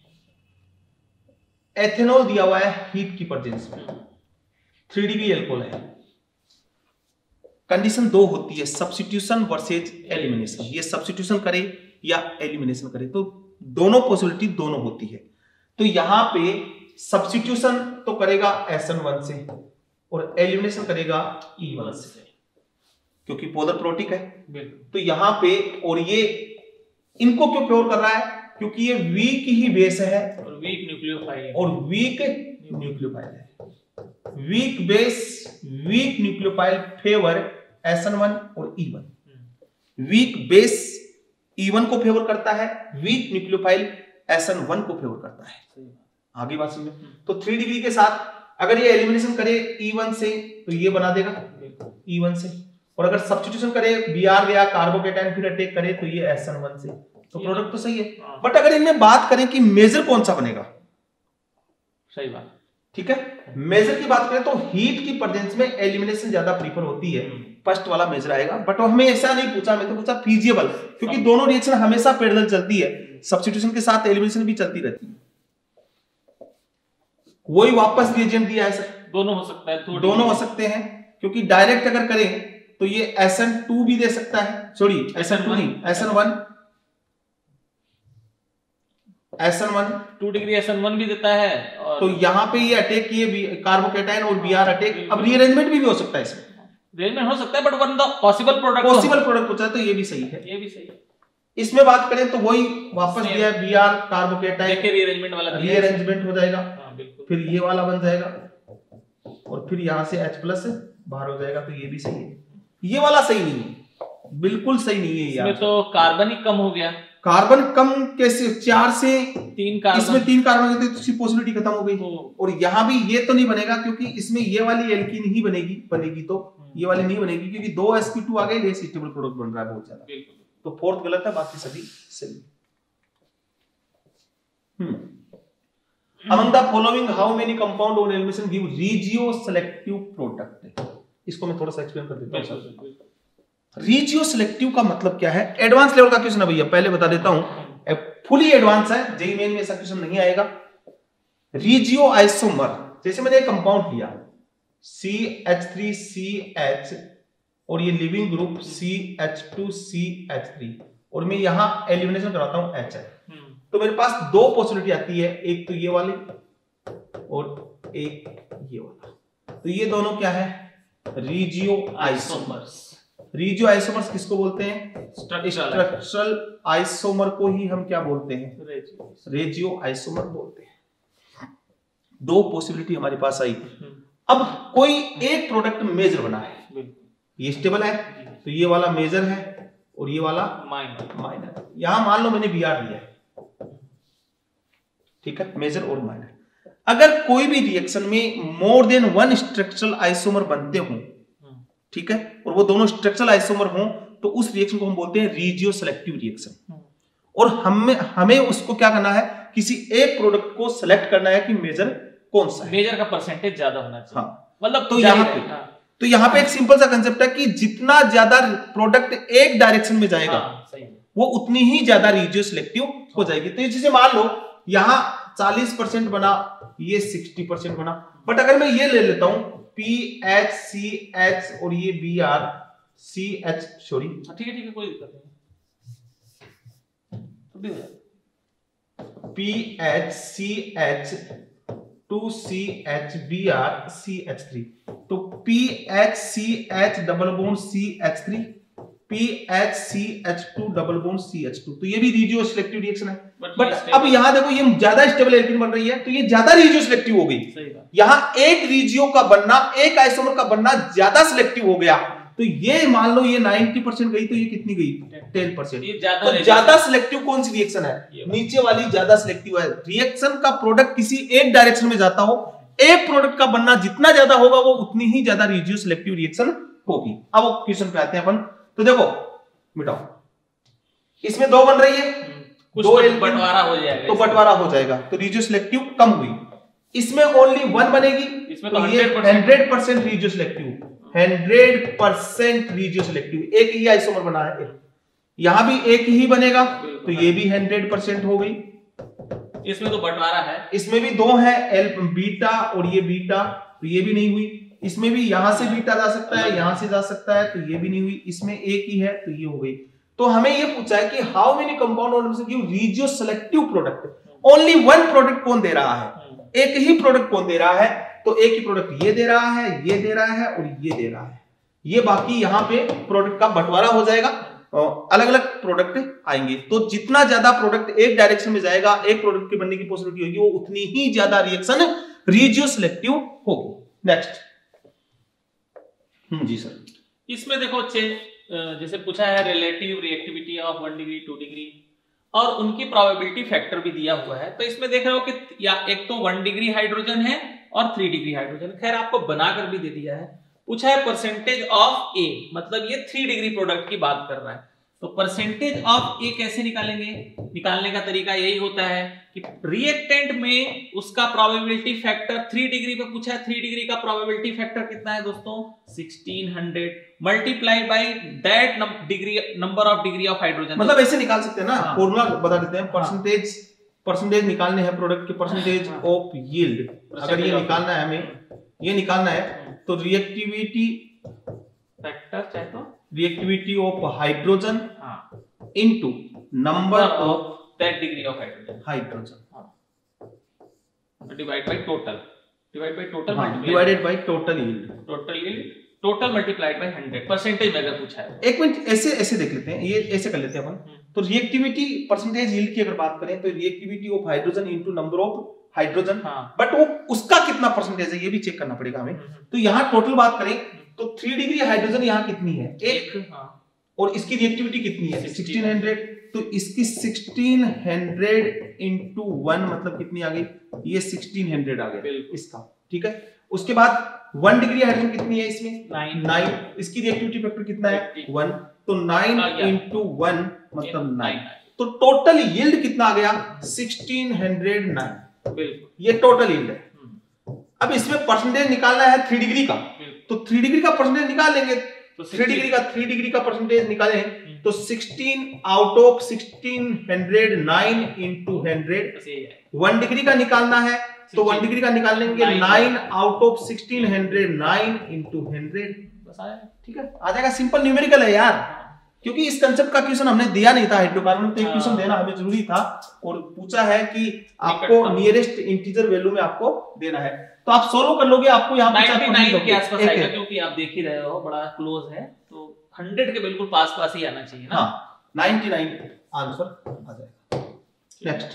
एथेनॉल दिया हुआ है हीट की प्रेजेंस में, थ्री डी बी एल्कोहल है, कंडीशन दो होती है, सब्स्टिट्यूशन वर्सेज एलिमिनेशन। ये सब्स्टिट्यूशन करे या एलिमिनेशन करे, तो दोनों पॉसिबिलिटी दोनों होती है। तो यहां पे सब्स्टिट्यूशन तो करेगा एस एन वन से और एलिमिनेशन करेगा ई वन से, क्योंकि पोलर प्रोटिक है। तो यहां पे, और ये इनको क्यों प्योर कर रहा है? क्योंकि ये वीक ही बेस है और वीक न्यूक्लियोफाइल और वीक न्यूक्लियोफाइल है। Weak base weak nucleophile favour S N one और E one. Weak base E one को फेवर करता है, weak nucleophile S N one को फेवर करता है। आगे बात समझो। तो थ्री डिग्री के साथ अगर ये एलिमिनेशन करे ई वन से तो ये बना देगा ई वन से, और अगर सब्स्टिट्यूशन करे बी आर गया कार्बोकेटाइन फिर अटैक करे तो ये एस एन वन से, तो प्रोडक्ट तो सही है। बट अगर इनमें बात करें कि मेजर कौन सा बनेगा, सही बात, ठीक है, मेजर की बात करें तो हीट की प्रेजेंस में एलिमिनेशन ज्यादा प्रीफर होती है, फर्स्ट वाला मेजर आएगा। बट वो हमें ऐसा नहीं पूछा, हमें तो पूछा फीजिबल, क्योंकि दोनों रिएक्शन हमेशा पैरेलल चलती है, सब्स्टिट्यूशन के साथ एलिमिनेशन भी चलती रहती है। वही वापस रिएजेंट दिया है सर, दोनों हो सकता है, दोनों हो सकते हैं, क्योंकि डायरेक्ट अगर करें तो ये एस एन टू भी दे सकता है, सॉरी एस एन टू नहीं, S N one, S N one two degree S N one भी देता है, और तो यहाँ पे ये अटैक किए कार्बोकेटाइन और बी आर अटैक। अब रीअरेंजमेंट भी, भी हो सकता है इसमें, रीअरेंजमेंट हो सकता है, but one the possible product, possible product पूछा है तो ये भी सही है, ये भी सही है। इसमें बात करें तो वही वापस दिया है बी आर कार्बोकेटाइन, देखिए रीअरेंजमेंट वाला दिया है, रीअरेंजमेंट हो जाएगा, हाँ बिल्कुल, फिर ये वाला बन जाएगा और फिर यहाँ से H प्लस बाहर हो जाएगा, तो ये भी सही है। ये वाला सही नहीं है, बिल्कुल सही नहीं है यार, इसमें तो कार्बन ही कम हो गया, कार्बन कम कैसे, चार से तीन कार्बन, इसमें तीन कार्बन के तो इसकी पॉसिबिलिटी खत्म हो गई। तो, और यहाँ भी ये तो नहीं बनेगा, क्योंकि इसमें ये वाली एल्कीन ही बनेगी, बनेगी तो ये वाली नहीं बनेगी, क्योंकि दो एस पी टू आ गए, लेस स्टेबल प्रोडक्ट बन रहा है बहुत ज्यादा, तो फोर्थ गलत है, बाकी सभी सही। Hmm among the following how many compound on elimination give regioselective product, इसको मैं थोड़ा सा एक्सप्लेन कर देता हूं। रिजियो सेलेक्टिव का मतलब क्या है, एडवांस लेवल का क्वेश्चन है भैया, पहले बता देता हूं, फुली एडवांस है, जेई मेन में ऐसा क्वेश्चन नहीं आएगा। रिजियो आइसोमर, जैसे मैंने एक कंपाउंड लिया C H three C H और ये leaving group C H two C H three, और मैं यहां एलिमिनेशन कराता हूं एच एच, तो मेरे पास दो पॉसिबिलिटी आती है, एक तो ये वाली और एक ये वाला, तो ये दोनों क्या है, रिजियो आइसोमर्स। रिजियो आइसोमर्स किसको बोलते हैं, स्ट्रक्चरल आइसोमर को ही हम क्या बोलते हैं, रेजियो आइसोमर बोलते हैं। दो पॉसिबिलिटी हमारे पास आई। अब कोई एक प्रोडक्ट मेजर बना है, ये स्टेबल है, तो ये वाला मेजर है और ये वाला माइनर, माइनर। यहां मान लो मैंने बी आर लिया है, ठीक है, मेजर और माइनर। अगर कोई भी रिएक्शन में more than one structural isomer बनते हों, ठीक है, और वो दोनों स्ट्रक्चरल आइसोमर हों, तो उस रिएक्शन को हम बोलते हैं रिजियो सेलेक्टिव रिएक्शन। और हमें हमें उसको क्या करना है, किसी एक प्रोडक्ट को सेलेक्ट करना है कि मेजर कौन सा है, मेजर का परसेंटेज ज्यादा होना चाहिए, हाँ, मतलब तो यहाँ पे हाँ। तो यहाँ पे एक सिंपल सा कंसेप्ट है कि जितना ज्यादा प्रोडक्ट एक डायरेक्शन में जाएगा, हाँ, सही है, वो उतनी ही ज्यादा रिजियो सेलेक्टिव हो जाएगी। तो जैसे मान लो यहाँ चालीस परसेंट बना, ये साठ परसेंट बना, बट अगर मैं ये ले लेता हूं पी एच सी एच और ये B R C H, sorry ठीक है ठीक है, कोई दिक्कत नहीं, P H C H two C H B R C H three, तो P H C H double bond C H three, P H C H two double bond C H two, तो ये भी regioselective reaction है। But अब यहां देखो ये ज्यादा स्टेबल एल्कीन बन रही है, तो ये ज्यादा रिजियो सेलेक्टिव हो गई। यहां एक रिजियो का बनना, एक आइसोमर का बनना ज्यादा सेलेक्टिव हो गया, तो ये मान लो ये नब्बे परसेंट गई, तो ये कितनी गई, दस परसेंट। तो ज्यादा सिलेक्टिव कौन सी रिएक्शन है, नीचे वाली ज्यादा सिलेक्टिव है। रिएक्शन का प्रोडक्ट किसी एक डायरेक्शन में जाता हो, एक प्रोडक्ट का बनना जितना ज्यादा होगा वो उतनी ही ज्यादा रिजियो सिलेक्टिव रिएक्शन होगी। अब क्वेश्चन पे आते हैं अपन, तो देखो मिटाओ, इसमें दो बन रही है, दो बंटवारा हो जाएगा, तो बंटवारा हो जाएगा, तो रिजियो सिलेक्टिव कम हुई। इसमें ओनली वन बनेगी, इसमें तो ये hundred percent regioselective, hundred percent regioselective, एक ही आइसोमर बना है, यहां भी एक ही बनेगा, तो ये भी हंड्रेड परसेंट हो गई। इसमें तो बंटवारा है, इसमें भी दो है, एल बीटा और ये बीटा, तो ये भी नहीं हुई। इसमें भी यहां से बीटा जा सकता है, यहां से जा सकता है, तो ये भी नहीं हुई। इसमें एक ही है, तो ये हो गई। तो हमें ये पूछा है कि how many compound give regioselective product, only one product कौन दे रहा है, एक ही प्रोडक्ट कौन दे रहा है, तो एक ही प्रोडक्ट ये दे रहा है, ये दे रहा है और ये दे रहा है। ये बाकी यहां पे प्रोडक्ट का बंटवारा हो जाएगा, अलग अलग प्रोडक्ट आएंगे। तो जितना ज्यादा प्रोडक्ट एक डायरेक्शन में जाएगा, एक प्रोडक्ट के बनने की पॉसिबिलिटी होगी, वो उतनी ही ज्यादा रिएक्शन रिजियो सेलेक्टिव होगी। नेक्स्ट हम्म जी सर, इसमें देखो जैसे पूछा है relative reactivity of one degree two degree और उनकी प्रोबेबिलिटी फैक्टर भी दिया हुआ है। तो इसमें देख रहे हो कि या एक तो वन डिग्री हाइड्रोजन है और थ्री डिग्री हाइड्रोजन, खैर आपको बनाकर भी दे दिया है। पूछा है परसेंटेज ऑफ ए, मतलब ये थ्री डिग्री प्रोडक्ट की बात कर रहा है। तो परसेंटेज ऑफ ए कैसे निकालेंगे? निकालने का तरीका यही होता है कि रिएक्टेंट में उसका प्रोबेबिलिटी फैक्टर थ्री डिग्री पे पूछा है, थ्री डिग्री का प्रोबेबिलिटी फैक्टर कितना है दोस्तों? Sixteen hundred multiply by that degree number of degree of hydrogen. मतलब ऐसे निकाल सकते हैं ना, फॉर्मूला हाँ। बता देते हैं। परसेंटेज परसेंटेज निकालने हैं प्रोडक्ट के, परसेंटेज ऑफ यील्ड अगर ये निकालना है हमें, ये निकालना है तो रिएक्टिविटी फैक्टर चाहे तो reactivity of hydrogen into number of that degree of hydrogen hydrogen divide by total divide by total divided by total yield total yield total multiplied by hundred percentage में अगर पूछा है। एक मिनट ऐसे ऐसे देख लेते हैं, ये ऐसे कर लेते हैं अपन। तो रिएक्टिविटी परसेंटेज यील्ड की अगर बात करें तो reactivity of hydrogen into number of hydrogen, but वो उसका कितना परसेंटेज है ये भी चेक करना पड़ेगा हमें। तो यहाँ टोटल बात करें तो थ्री डिग्री हाइड्रोजन यहाँ कितनी है? एक, और इसकी रिएक्टिविटी कितनी है? Sixteen hundred. तो इसकी सिक्सटीन हंड्रेड इंटू वन मतलब कितनी आ गई? ये सिक्सटीन हंड्रेड आ गया इसका, ठीक है। उसके बाद वन डिग्री हाइड्रोजन कितनी है इसमें? नाइन। नाइन। इसकी रिएक्टिविटी फैक्टर कितना है? वन। तो नाइन इंटू वन मतलब नाइन। तो टोटल यील्ड कितना आ गया? Sixteen hundred nine. ये टोटल यील्ड है। अब इसमें परसेंटेज निकालना है थ्री डिग्री का, तो थ्री डिग्री का परसेंटेज निकाल लेंगे। तो थ्री डिग्री का थ्री डिग्री का परसेंटेज निकालें तो sixteen out of sixteen hundred nine into hundred. One degree का निकालना है तो वन डिग्री का निकाल लेंगे nine out of sixteen hundred nine into hundred. ठीक है, आ जाएगा। सिंपल न्यूमेरिकल है यार, क्योंकि इस कंसेप्ट का क्वेश्चन हमने दिया नहीं था हाइड्रोकार्बन में, तो एक क्वेश्चन देना हमें जरूरी था और पूछा है कि आपको नियरेस्ट इंटीजर वैल्यू में आपको देना है, तो आप सोल्व कर लोगे। आपको यहाँ निन्यानवे के आसपास आएगा, क्योंकि आप देख ही रहे हो बड़ा क्लोज है, तो हंड्रेड के बिल्कुल पास पास ही आना चाहिए ना। हाँ, नाइंटी नाइन आंसर आ जाएगा। Next,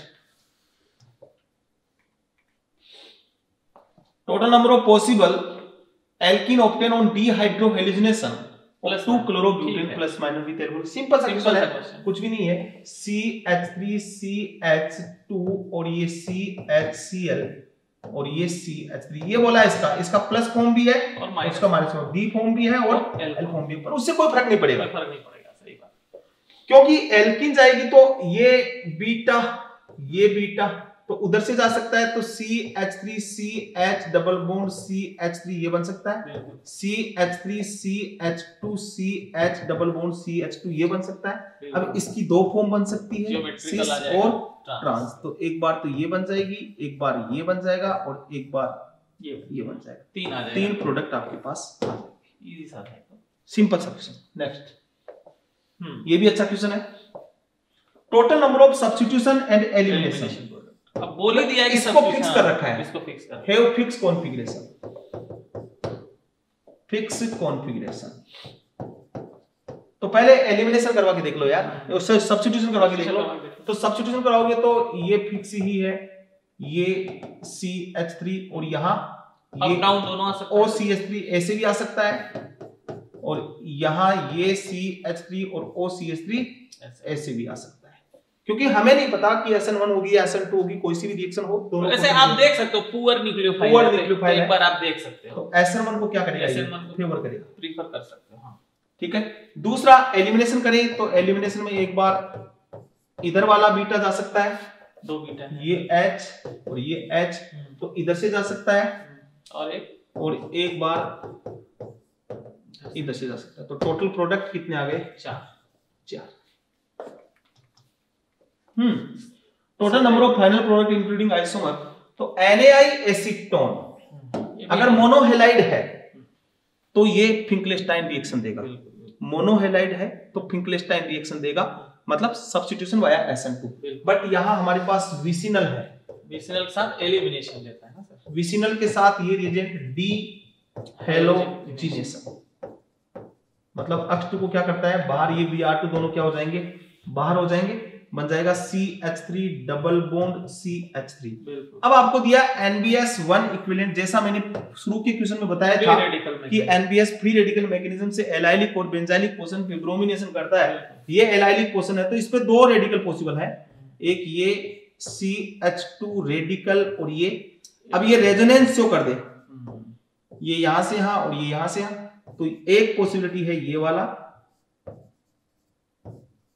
total number of possible alkene obtain on dehydrohalogenation plus two chlorobutane plus minus with alcohol. Simple सा क्वेश्चन है, कुछ भी नहीं है। C H three C H two और ये सी एच सी एल और ये सी एच थ्री, ये बोला है इसका इसका प्लस फॉर्म भी है और उसका माइनस फॉर्म, डी फॉर्म भी है और एल फॉर्म भी है, पर उससे कोई फर्क नहीं पड़ेगा। फर्क नहीं पड़ेगा, सही बात। क्योंकि एल्कीन जाएगी तो ये बीटा ये बीटा तो उधर से जा सकता है, तो C H three C H double bond C H three ये बन सकता है। C H three C H two C H double bond C H two ये बन सकता है। अब इसकी दो फॉर्म बन सकती है, सिस और ट्रांस। तो एक बार तो ये बन जाएगी, एक बार ये बन जाएगा और एक बार ये ये बन जाएगा। तीन आ जाएगा, तीन प्रोडक्ट आपके पास आ जाएंगे। इजी सा है, सिंपल सा क्वेश्चन। नेक्स्ट, हम्म ये भी अच्छा क्वेश्चन है। Total number of substitution and elimination. अब बोल ही दिया है कि इसको फिक्स कर रखा है, इसको फिक्स कर have fix configuration, fix configuration. तो पहले एलिमिनेशन करवा के देख लो यार, उससे सब्स्टिट्यूशन करवा के देख लो। तो सब्स्टिट्यूशन कराओगे तो ये फिक्स ही है, ये सी एच थ्री और यहाँ ये अप डाउन दोनों आ सकता है। ओ सी एच थ्री ऐसे भी आ सकता है, और यहाँ ये सी एच थ्री और ओ सी एच थ्री ऐसे भी आ सकता है। क्योंकि हमें नहीं पता कि एस एन वन होगी या एस एन टू होगी, कोई सी भी रिएक्शन हो, दोनों ऐसे आप देख सकते हो। पुअर न्यूक्लियोफाइल पुअर न्यूक्लियोफाइल एक बार आप देख सकते हो। तो एस एन वन को क्या करेगा? एस एन वन को फेवर करेगा, प्रीफर कर सकते हो। हाँ, ठीक है। दूसरा, एलिमिनेशन करें तो एलिमिनेशन में एक बार इधर वाला बीटा जा सकता है, दो बीटा है, ये H और ये H, तो इधर से जा सकता है, और एक और एक बार इधर से जा सकता है। तो टोटल प्रोडक्ट कितने आ गए? चार चार। Hmm total number of final product including isomer. तो एन ए आई एसीटोन अगर मोनोहेलाइड है तो ये फिंकलेस्टाइन रिएक्शन देगा। मोनोहेलाइड है तो फिंकलेस्टाइन रिएक्शन देगा, मतलब substitution via S N two. But यहां हमारे पास विसिनल है, विसिनल के साथ एलिमिनेशन देता है ना सर। विसिनल के साथ ये रिएजेंट डी हेलोजिनेशन, मतलब एक्स टू को क्या करता है, बाहर ये बी आर टू दोनों क्या हो जाएंगे? बाहर हो जाएंगे, बन जाएगा C H three double bond C H three. अब आपको दिया N B S one equivalent, जैसा मैंने शुरू के क्वेश्चन में बताया था कि N B S free radical mechanism से एलाइलिक और बेंजाइलिक पोर्शन पे ब्रोमिनेशन करता है। ये एलाइलिक पोर्शन है, तो इस पे दो रेडिकल पॉसिबल है, एक ये सी एच टू रेडिकल और ये। अब ये रेजोनेंस शो कर दे, ये यहां से यहां और ये यहां से यहां, तो एक पॉसिबिलिटी है ये वाला,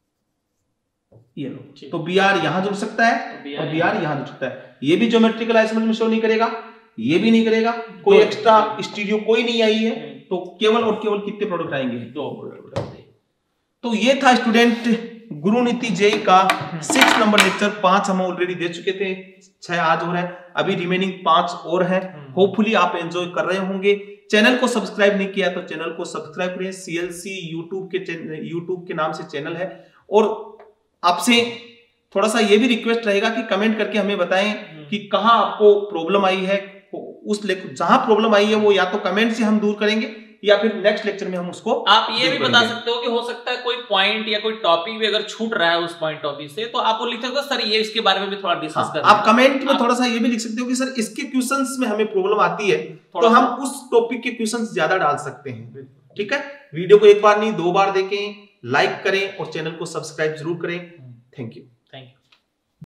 ये लो, तो बी आर यहाँ जुड़ सकता है और बी आर यहाँ जुड़ सकता है। ये भी ज्योमेट्रिकल आइसोमर में शो नहीं करेगा, ये भी नहीं करेगा, कोई एक्स्ट्रा स्टीरियो कोई नहीं आई है, तो केवल और केवल कितने प्रोडक्ट आएंगे? दो प्रोडक्ट। तो ये था स्टूडेंट गुरुनीति जेई का सिक्स नंबर लेक्चर। पांच हम ऑलरेडी दे चुके थे, छह आज हो रहा है, अभी रिमेनिंग पांच और है। होपफुली आप एंजॉय कर रहे होंगे। चैनल को सब्सक्राइब नहीं किया तो चैनल को सब्सक्राइब करें। सीएलसी यूट्यूब के यूट्यूब के नाम से चैनल है। और आपसे थोड़ा सा ये भी रिक्वेस्ट रहेगा कि कमेंट करके हमें बताएं कि कहां आपको प्रॉब्लम आई है। उस जहां प्रॉब्लम आई है वो या तो कमेंट से हम दूर करेंगे या फिर नेक्स्ट लेक्चर में हम उसको आप ये भी बता सकते हो कि हो सकता है कोई पॉइंट या कोई टॉपिक भी अगर छूट रहा है उस पॉइंट ऑफ व्यू से, तो आप वो लिख सकते हो सर ये इसके बारे में भी थोड़ा डिस्कस हाँ, करें। आप कमेंट में थोड़ा सा ये भी लिख सकते हो कि सर इसके क्वेश्चंस में हमें प्रॉब्लम आती है, तो हम उस टॉपिक के क्वेश्चंस ज्यादा डाल सकते हैं। ठीक है, वीडियो को एक बार नहीं दो बार देखें, लाइक करें और चैनल को सब्सक्राइब जरूर करें। Thank you.